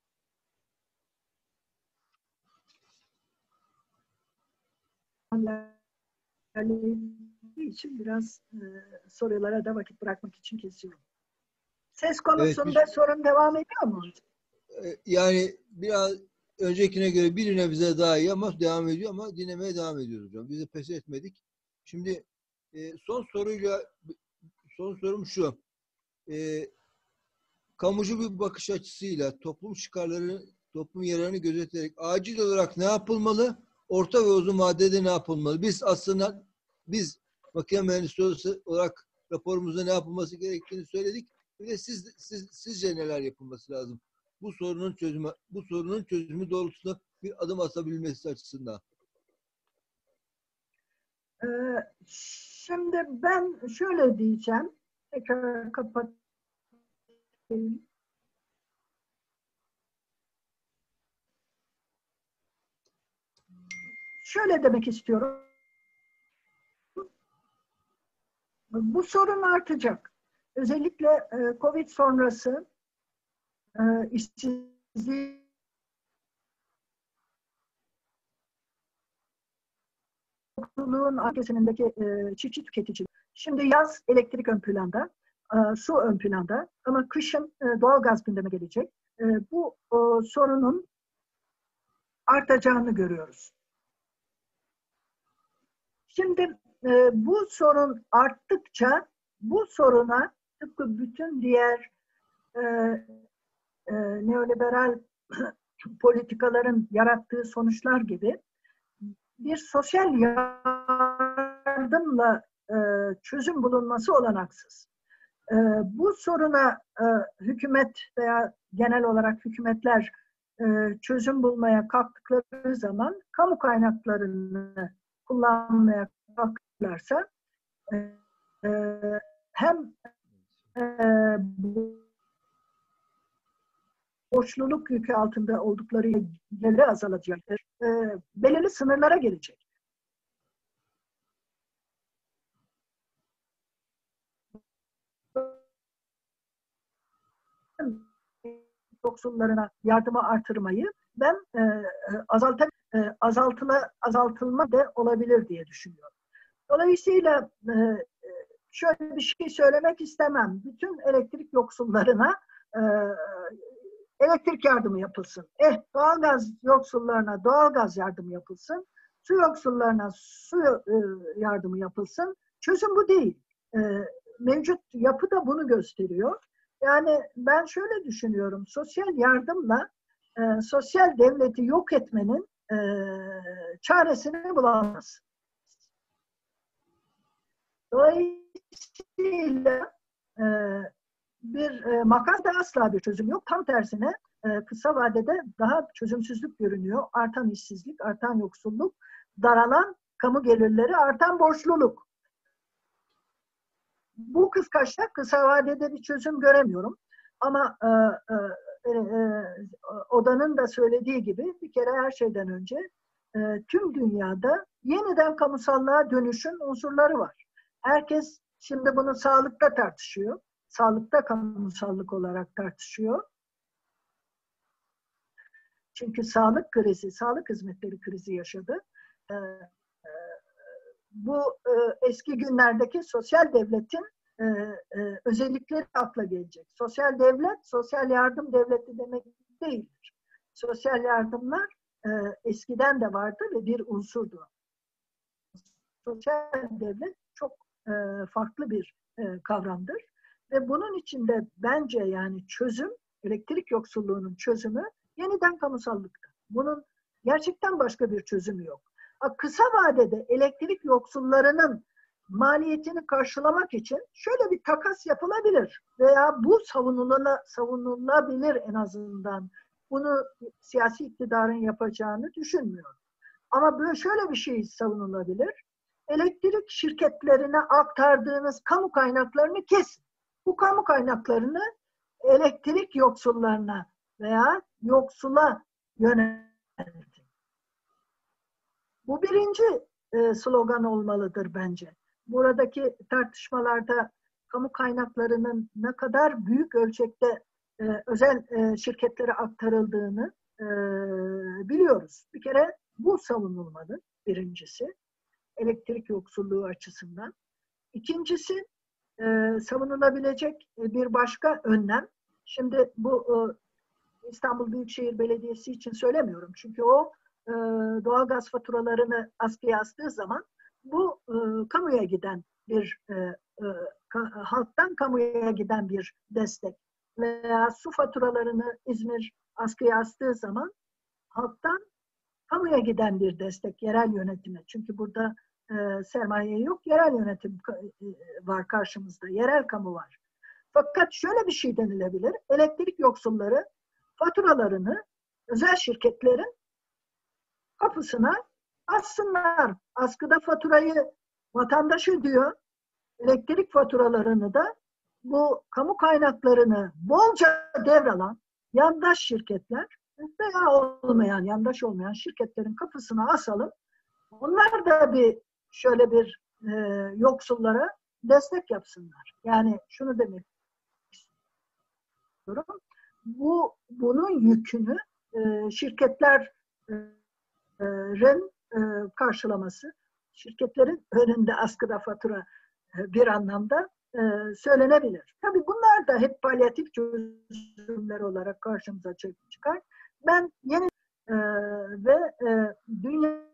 için biraz e, sorulara da vakit bırakmak için kesiyorum. Ses konusunda evet, sorun devam ediyor mu? Yani biraz öncekine göre bir nebze daha iyi ama devam ediyor ama dinlemeye devam ediyoruz hocam. Biz de pes etmedik. Şimdi e, son soruyla son sorum şu. E, kamucu bir bakış açısıyla toplum çıkarları, toplum yararını gözeterek acil olarak ne yapılmalı? Orta ve uzun vadede ne yapılmalı? Biz aslında biz makine mühendisliği olarak raporumuzda ne yapılması gerektiğini söyledik. Bir de siz, siz sizce neler yapılması lazım? Bu sorunun çözümü, bu sorunun çözümü doğrultusunda bir adım atabilmesi açısından. Ee, şimdi ben şöyle diyeceğim. Tekrar kapatayım. Şöyle demek istiyorum. Bu sorun artacak. Özellikle e, Covid sonrası e, işsizliği topluluğun arkasındaki e, çiftçi tüketici. Şimdi yaz elektrik ön planda, e, su ön planda ama kışın e, doğalgaz gündeme gelecek. E, bu e, sorunun artacağını görüyoruz. Şimdi e, bu sorun arttıkça bu soruna tıpkı bütün diğer e, e, neoliberal politikaların yarattığı sonuçlar gibi bir sosyal yardımla e, çözüm bulunması olanaksız. E, bu soruna e, hükümet veya genel olarak hükümetler e, çözüm bulmaya kalktıkları zaman kamu kaynaklarını kullanmaya kalkarlarsa e, e, hem e, bu borçluluk yükü altında oldukları yerleri azalacaktır. E, belirli sınırlara gelecek. Yoksullarına yardımı artırmayı ben e, azalta, e, azaltıla, azaltılma da olabilir diye düşünüyorum. Dolayısıyla e, şöyle bir şey söylemek istemem. Bütün elektrik yoksullarına e, elektrik yardımı yapılsın. Eh, doğalgaz yoksullarına doğalgaz yardımı yapılsın. Su yoksullarına su e, yardımı yapılsın. Çözüm bu değil. E, mevcut yapı da bunu gösteriyor. Yani ben şöyle düşünüyorum. Sosyal yardımla e, sosyal devleti yok etmenin e, çaresini bulamaz. Dolayısıyla e, bir e, makasla asla bir çözüm yok. Tam tersine e, kısa vadede daha çözümsüzlük görünüyor. Artan işsizlik, artan yoksulluk, daralan kamu gelirleri, artan borçluluk. Bu kıskaçta kısa vadede bir çözüm göremiyorum. Ama e, e, e, Oda'nın da söylediği gibi bir kere her şeyden önce e, tüm dünyada yeniden kamusallığa dönüşün unsurları var. Herkes şimdi bunu sağlıkta tartışıyor. Sağlıkta kamusallık olarak tartışıyor. Çünkü sağlık krizi, sağlık hizmetleri krizi yaşadı. E, e, bu e, eski günlerdeki sosyal devletin e, e, özellikleri akla gelecek. Sosyal devlet, sosyal yardım devleti demek değildir. Sosyal yardımlar e, eskiden de vardı ve bir unsurdu. Sosyal devlet çok e, farklı bir e, kavramdır. Ve bunun içinde bence yani çözüm, elektrik yoksulluğunun çözümü yeniden kamusallıktır. Bunun gerçekten başka bir çözümü yok. Kısa vadede elektrik yoksullarının maliyetini karşılamak için şöyle bir takas yapılabilir veya bu savunula, savunulabilir en azından. Bunu siyasi iktidarın yapacağını düşünmüyorum. Ama böyle şöyle bir şey savunulabilir. Elektrik şirketlerine aktardığınız kamu kaynaklarını kesin. Bu kamu kaynaklarını elektrik yoksullarına veya yoksula yöneltin. Bu birinci e, slogan olmalıdır bence. Buradaki tartışmalarda kamu kaynaklarının ne kadar büyük ölçekte e, özel e, şirketlere aktarıldığını e, biliyoruz. Bir kere bu savunulmalı birincisi. Elektrik yoksulluğu açısından. İkincisi e, savunulabilecek bir başka önlem. Şimdi bu e, İstanbul Büyükşehir Belediyesi için söylemiyorum. Çünkü o e, doğalgaz faturalarını askıya astığı zaman bu e, kamuya giden bir e, e, ka, halktan kamuya giden bir destek. Veya su faturalarını İzmir askıya astığı zaman halktan kamuya giden bir destek yerel yönetime. Çünkü burada e, sermaye yok, yerel yönetim e, var karşımızda, yerel kamu var. Fakat şöyle bir şey denilebilir, elektrik yoksulları faturalarını özel şirketlerin kapısına assınlar. Askıda faturayı vatandaş ödüyor, elektrik faturalarını da bu kamu kaynaklarını bolca devralan yandaş şirketler veya olmayan, yandaş olmayan şirketlerin kapısına asalım. Onlar da bir şöyle bir e, yoksullara destek yapsınlar. Yani şunu demek istiyorum. Bu, bunun yükünü e, şirketlerin e, karşılaması, şirketlerin önünde askıda fatura e, bir anlamda e, söylenebilir. Tabii bunlar da hep palyatif çözümler olarak karşımıza çıkar. Ben yeni e, ve e, dünyanın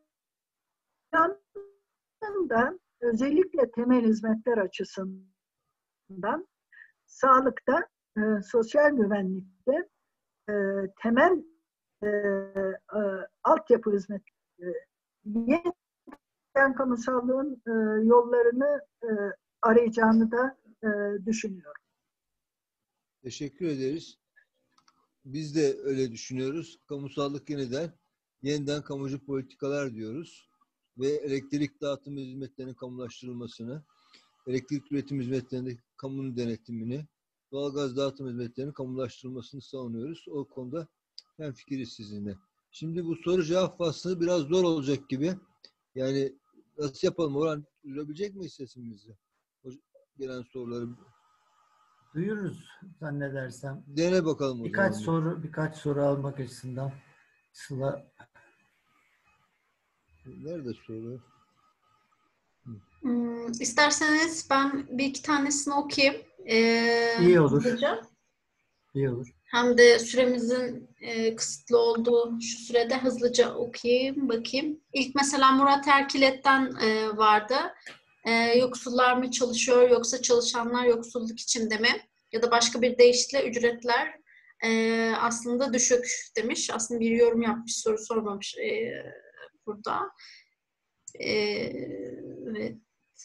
da özellikle temel hizmetler açısından sağlıkta, e, sosyal güvenlikte e, temel e, e, altyapı hizmetleri, yeniden kamusallığın e, yollarını e, arayacağını da e, düşünüyorum. Teşekkür ederiz. Biz de öyle düşünüyoruz. Kamusallık yeniden, yeniden kamucu politikalar diyoruz. Ve elektrik dağıtım hizmetlerinin kamulaştırılmasını, elektrik üretim hizmetlerindeki kamunun denetimini, doğalgaz dağıtım hizmetlerinin kamulaştırılmasını savunuyoruz. O konuda hemfikiriz sizinle. Şimdi bu soru cevap faslı biraz zor olacak gibi. Yani nasıl yapalım? Orhan, duyurabilecek miyiz sesimizi? Gelen soruları. Duyuruz zannedersem. Dene bakalım o birkaç zaman. soru birkaç soru almak açısından. Sıla. Nerede soru? Hmm, isterseniz ben bir iki tanesini okuyayım. Ee, İyi olur. Hızlıca. İyi olur. Hem de süremizin e, kısıtlı olduğu şu sürede hızlıca okuyayım, bakayım. İlk mesela Murat Erkilet'ten e, vardı. E, yoksullar mı çalışıyor yoksa çalışanlar yoksulluk içinde mi? Ya da başka bir deyişle ücretler e, aslında düşük demiş. Aslında bir yorum yapmış, soru sormamış e, burada. E, evet.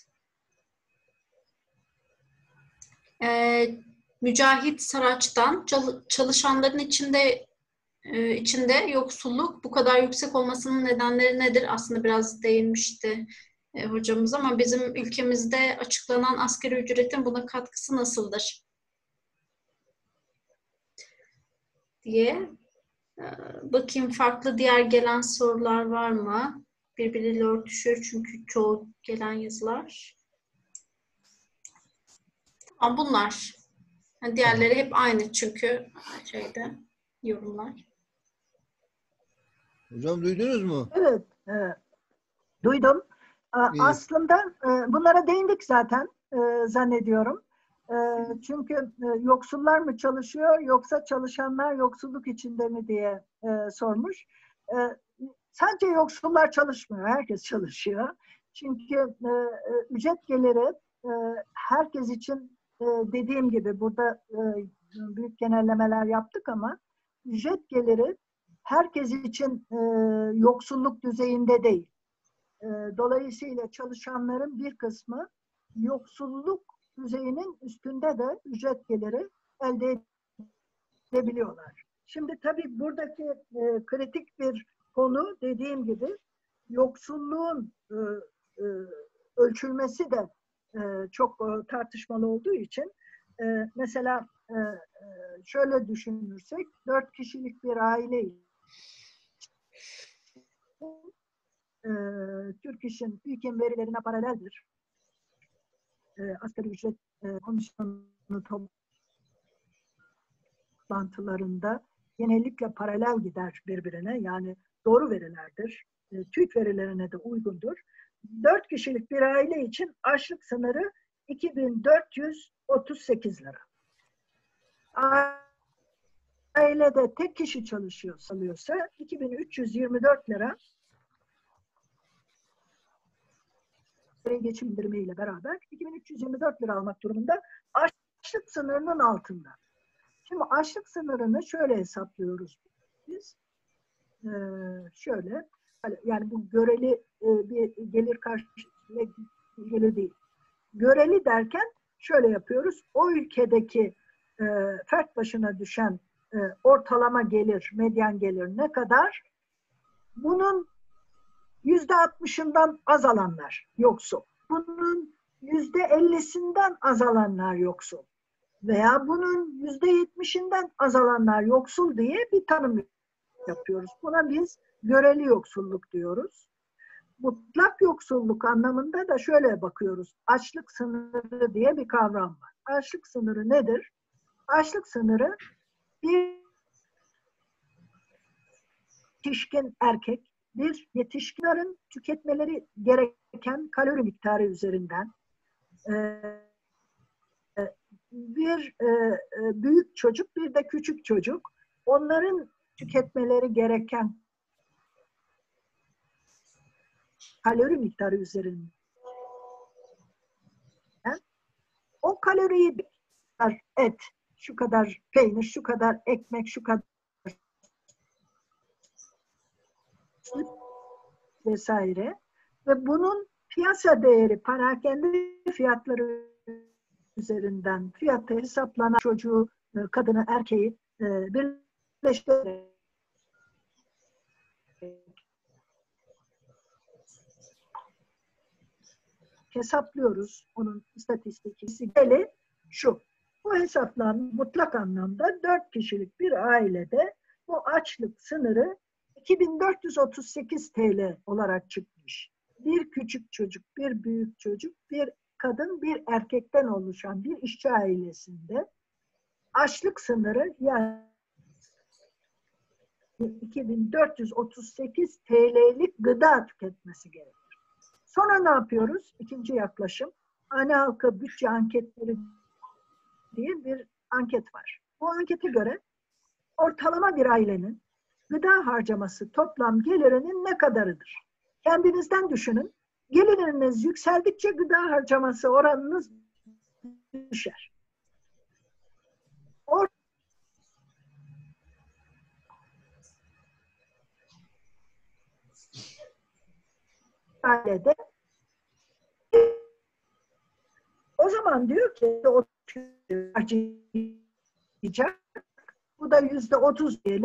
E, Mücahit Saraç'tan çalışanların içinde e, içinde yoksulluk bu kadar yüksek olmasının nedenleri nedir? Aslında biraz değinmişti e, hocamız ama bizim ülkemizde açıklanan asgari ücretin buna katkısı nasıldır? Diye e, bakayım farklı diğer gelen sorular var mı? Birbiriyle örtüşüyor çünkü çoğu gelen yazılar. Ama bunlar. Yani diğerleri hep aynı çünkü şeyde yorumlar. Hocam duydunuz mu? Evet, e, duydum. E, İyi. aslında e, bunlara değindik zaten e, zannediyorum. E, çünkü e, yoksullar mı çalışıyor yoksa çalışanlar yoksulluk içinde mi diye e, sormuş. E, sadece yoksullar çalışmıyor, herkes çalışıyor. Çünkü e, e, ücret geliri e, herkes için e, dediğim gibi burada e, büyük genellemeler yaptık ama ücret geliri herkes için e, yoksulluk düzeyinde değil. E, dolayısıyla çalışanların bir kısmı yoksulluk düzeyinin üstünde de ücret geliri elde edebiliyorlar. Şimdi tabii buradaki e, kritik bir konu dediğim gibi yoksulluğun e, e, ölçülmesi de e, çok e, tartışmalı olduğu için e, mesela e, şöyle düşünürsek dört kişilik bir aile e, Türk İş'in TÜİK'in verilerine paraleldir. E, asgari ücret e, komisyonu toplantılarında genellikle paralel gider birbirine. Yani doğru verilerdir. E, TÜİK verilerine de uygundur. Dört kişilik bir aile için açlık sınırı iki bin dört yüz otuz sekiz lira. Ailede tek kişi çalışıyor sanıyorsa iki bin üç yüz yirmi dört lira geçim indirimiyle beraber iki bin üç yüz yirmi dört lira almak durumunda açlık sınırının altında. Şimdi açlık sınırını şöyle hesaplıyoruz biz. Ee, şöyle, yani bu göreli e, bir gelir karşılığıyla gelir değil. Göreli derken şöyle yapıyoruz. O ülkedeki e, fert başına düşen e, ortalama gelir, medyan gelir ne kadar? Bunun yüzde altmışından az alanlar yoksul. Bunun yüzde ellisinden az alanlar yoksul. Veya bunun yüzde yetmişinden az alanlar yoksul diye bir tanım yapıyoruz. Buna biz göreli yoksulluk diyoruz. Mutlak yoksulluk anlamında da şöyle bakıyoruz. Açlık sınırı diye bir kavram var. Açlık sınırı nedir? Açlık sınırı bir yetişkin erkek, bir yetişkinlerin tüketmeleri gereken kalori miktarı üzerinden bir büyük çocuk, bir de küçük çocuk, onların tüketmeleri gereken kalori miktarı üzerinden o kaloriyi bir et, şu kadar peynir, şu kadar ekmek, şu kadar vesaire ve bunun piyasa değeri, perakende fiyatları üzerinden fiyatı hesaplanan çocuğu, kadını, erkeği birleştirerek hesaplıyoruz. Onun istatistikleri şu. Bu hesaplan mutlak anlamda dört kişilik bir ailede bu açlık sınırı iki bin dört yüz otuz sekiz TL olarak çıkmış. Bir küçük çocuk, bir büyük çocuk, bir kadın, bir erkekten oluşan bir işçi ailesinde açlık sınırı yani iki bin dört yüz otuz sekiz TL'lik gıda tüketmesi gerekir. Sonra ne yapıyoruz? İkinci yaklaşım. Hane halkı bütçe anketleri diye bir anket var. Bu ankete göre ortalama bir ailenin gıda harcaması toplam gelirinin ne kadarıdır? Kendinizden düşünün. Geliriniz yükseldikçe gıda harcaması oranınız düşer. ailede o zaman diyor ki o harcayacak. Bu da yüzde otuz diyelim.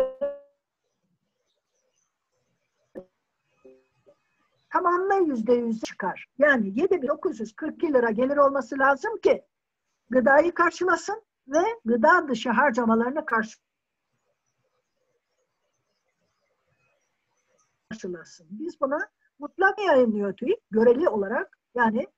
Tamamla yüzde yüz çıkar. Yani yedi bin dokuz yüz kırk iki lira gelir olması lazım ki gıdayı karşılasın ve gıda dışı harcamalarını karşılasın. Biz buna mutlak yayınlıyor TÜİK göreli olarak, yani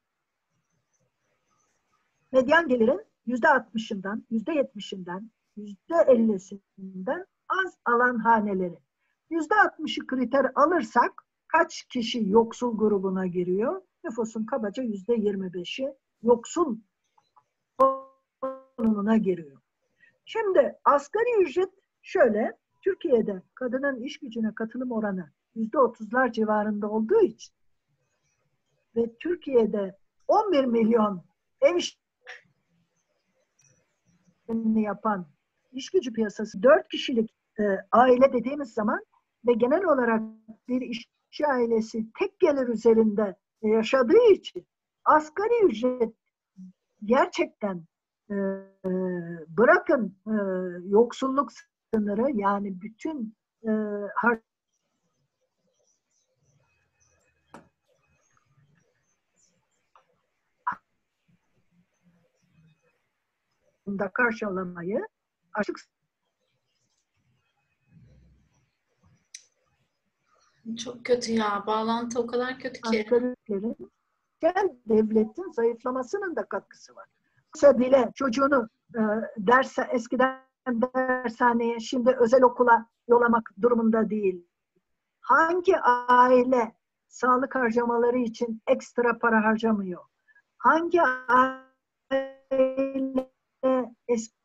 medyan gelirin yüzde altmışından, yüzde yetmişinden, yüzde ellisinden az alan haneleri. Yüzde altmışı kriter alırsak kaç kişi yoksul grubuna giriyor? Nüfusun kabaca yüzde yirmi beşi yoksul konumuna giriyor. Şimdi asgari ücret şöyle, Türkiye'de kadının iş gücüne katılım oranı yüzde otuzlar civarında olduğu için ve Türkiye'de on bir milyon ev işlerini yapan iş gücü piyasası dört kişilik e, aile dediğimiz zaman ve genel olarak bir işçi ailesi tek gelir üzerinde yaşadığı için asgari ücret gerçekten e, bırakın e, yoksulluk sınırı, yani bütün e, har da karşılamayı açık Çok kötü ya. Bağlantı o kadar kötü ki. asgarilerin devletin zayıflamasının da katkısı var. Yoksa bile çocuğunu e, derse eskiden dershaneye, şimdi özel okula yollamak durumunda değil. Hangi aile sağlık harcamaları için ekstra para harcamıyor? Hangi aile eski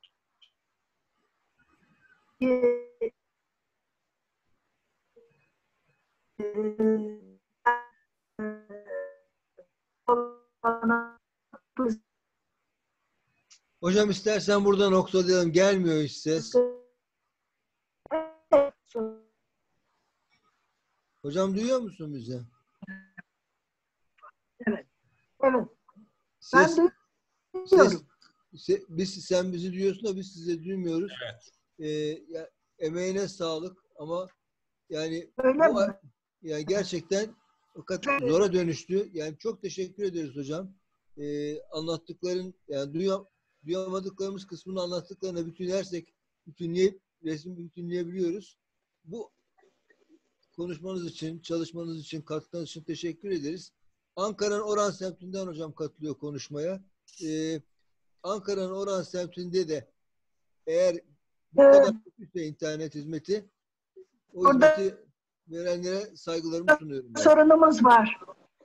Hocam istersen burada noktalayalım. Gelmiyor hiç ses. Hocam duyuyor musun bizi? Evet. Evet. Ses, Ben duyuyorum. ses, se, biz, sen bizi duyuyorsun da biz sizi duymuyoruz. Evet. Ee, ya, emeğine sağlık ama yani Öyle bu, mi? yani gerçekten fakat zora dönüştü. Yani çok teşekkür ederiz hocam. Ee, anlattıkların, yani duyam, duyamadıklarımız kısmını anlattıklarına bütünlersek bütünleyip resmi bütünleyebiliyoruz. Bu konuşmanız için, çalışmanız için, katkınız için teşekkür ederiz. Ankara'nın Oran semtinden hocam katılıyor konuşmaya. Ee, Ankara'nın Oran semtinde de eğer bu Evet. kadar kötüyse internet hizmeti, o Orada hizmeti verenlere saygılarımı sunuyorum. Ben. sorunumuz var.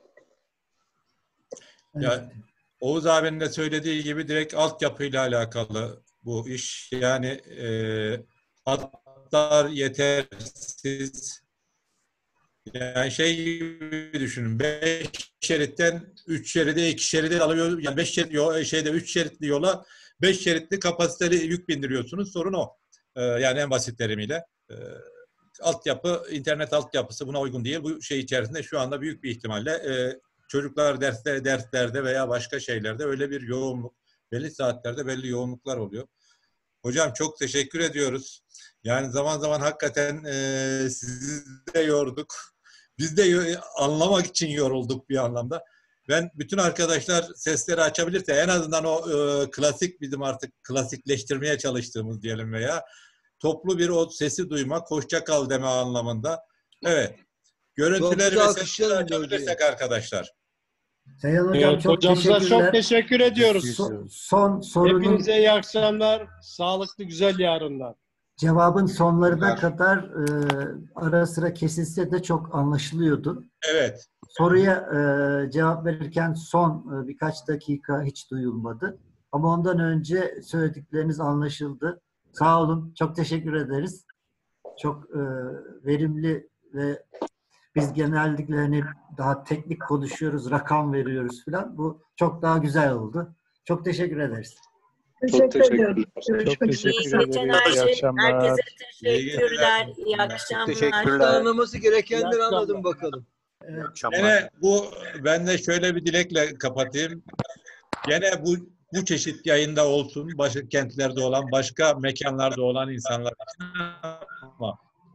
Ya, Oğuz abinin de söylediği gibi direkt altyapıyla alakalı bu iş. Yani e, hatlar yetersiz. Yani şey gibi düşünün. Beş şeritten üç şeride iki şeride alıyor. Yani beş şerit yol, şeyde üç şeritli yola beş şeritli kapasiteli yük bindiriyorsunuz. Sorun o. Ee, yani en basit terimiyle. Ee, altyapı, internet altyapısı buna uygun değil. Bu şey içerisinde şu anda büyük bir ihtimalle e, çocuklar derste, derslerde veya başka şeylerde öyle bir yoğunluk, belli saatlerde belli yoğunluklar oluyor. Hocam çok teşekkür ediyoruz. Yani zaman zaman hakikaten e, sizi de yorduk. Biz de anlamak için yorulduk bir anlamda. Ben bütün arkadaşlar sesleri açabilirse en azından o e, klasik bizim artık klasikleştirmeye çalıştığımız diyelim veya toplu bir o sesi duymak, hoşça kal deme anlamında. Evet. Görüntüleri ve sesleri açabilirsek arkadaşlar. Seyhan Hocam Evet, çok hocamıza teşekkürler. çok teşekkür ediyoruz. So- son sorunun Hepinize iyi akşamlar, sağlıklı güzel yarınlar. cevabın sonlarına kadar e, ara sıra kesilse de çok anlaşılıyordu. Evet. Soruya e, cevap verirken son e, birkaç dakika hiç duyulmadı. Ama ondan önce söyledikleriniz anlaşıldı. Sağ olun. Çok teşekkür ederiz. Çok e, verimli ve biz genellikle hani daha teknik konuşuyoruz, rakam veriyoruz falan. Bu çok daha güzel oldu. Çok teşekkür ederiz. Teşekkür ediyorum. Çok Görüşmek üzere. teşekkür İyi geceler. ederiz. İyi akşamlar. Herkese İyi teşekkürler. geceler. İyi akşamlar. Anlaması gerekenleri İyi akşamlar. anladım bakalım. Evet. Gene bu, ben de şöyle bir dilekle kapatayım. Gene bu bu çeşit yayında olsun, başka kentlerde olan, başka mekanlarda olan insanlar için ama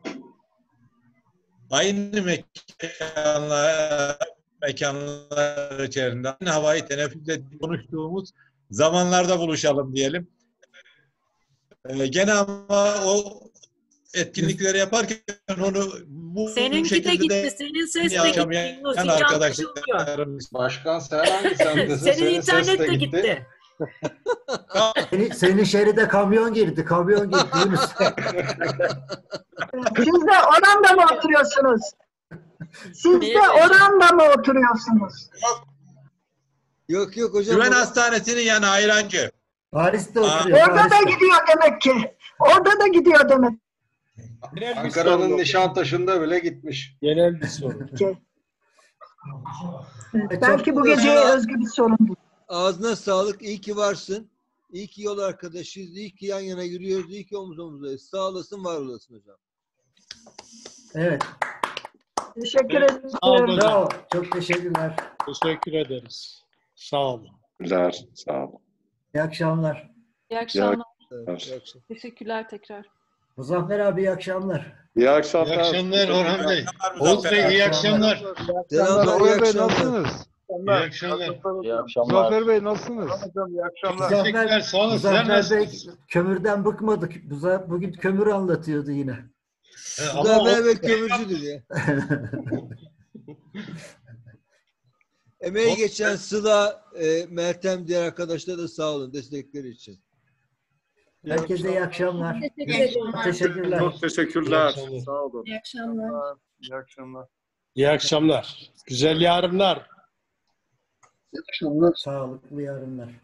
aynı mekanlar, mekanlar içerisinde aynı havayı teneffüsle konuştuğumuz zamanlarda buluşalım diyelim. Ee, gene ama o etkinlikleri yaparken onu bu Seninki de şekilde gitti. Senin ses de yaşamayan gitti. Yunus, hiç anlaşılmıyor. arkadaşlarımız. Başkan sen hangi semtesin? Senin internet de gitti. Senin, senin şeride kamyon girdi. Kamyon girdi Yunus. Siz de oranda mı oturuyorsunuz? Siz de oranda mı oturuyorsunuz? Yok yok hocam. Güven o- Hastanesi'nin yanı Ayrancı. Paris'te Aa, oturuyor. Orada da Paris'te. gidiyor demek ki. Orada da gidiyor demek Genel bir Ankara'nın sorun. Nişantaşı'nda bile gitmiş. Genel bir sorun. ki. E, Belki bu çok- geceye özgü bir sorun. Ağzına sağlık. İyi ki varsın. İyi ki yol arkadaşıyız. İyi ki yan yana yürüyoruz. İyi ki omuz omuzdayız. Sağ olasın, var olasın hocam. Evet. Teşekkür Evet, ederim. sağ olun. Bravo. Çok teşekkürler. Teşekkür ederiz. Sağ olun. Güler, sağ olun. İyi akşamlar. İyi akşamlar. Evet, iyi akşamlar. Teşekkürler tekrar. Muzaffer abi iyi akşamlar. İyi akşamlar. İyi akşamlar Orhan Bey. Oğuz Oğuz Bey iyi akşamlar. Selamlar, iyi Zafer Bey akşamlar. nasılsınız? İyi akşamlar. İyi akşamlar. Zafer Bey nasılsınız? Teşekkürler, sağ olun. Sizler Muzaffer Bey nasılsınız? kömürden bıkmadık. Buza- Bugün kömür anlatıyordu yine. He, Bu ama da o- Mehmet kömürcüdür ya. Emeği geçen Sıla, e, Meltem, diğer arkadaşlara da sağ olun destekleri için. Herkese iyi akşamlar. Teşekkür ederim. Teşekkürler. Çok teşekkürler. İyi akşamlar. Sağ olun. İyi akşamlar. İyi akşamlar. İyi akşamlar. Güzel yarınlar. Sağlıklı yarınlar.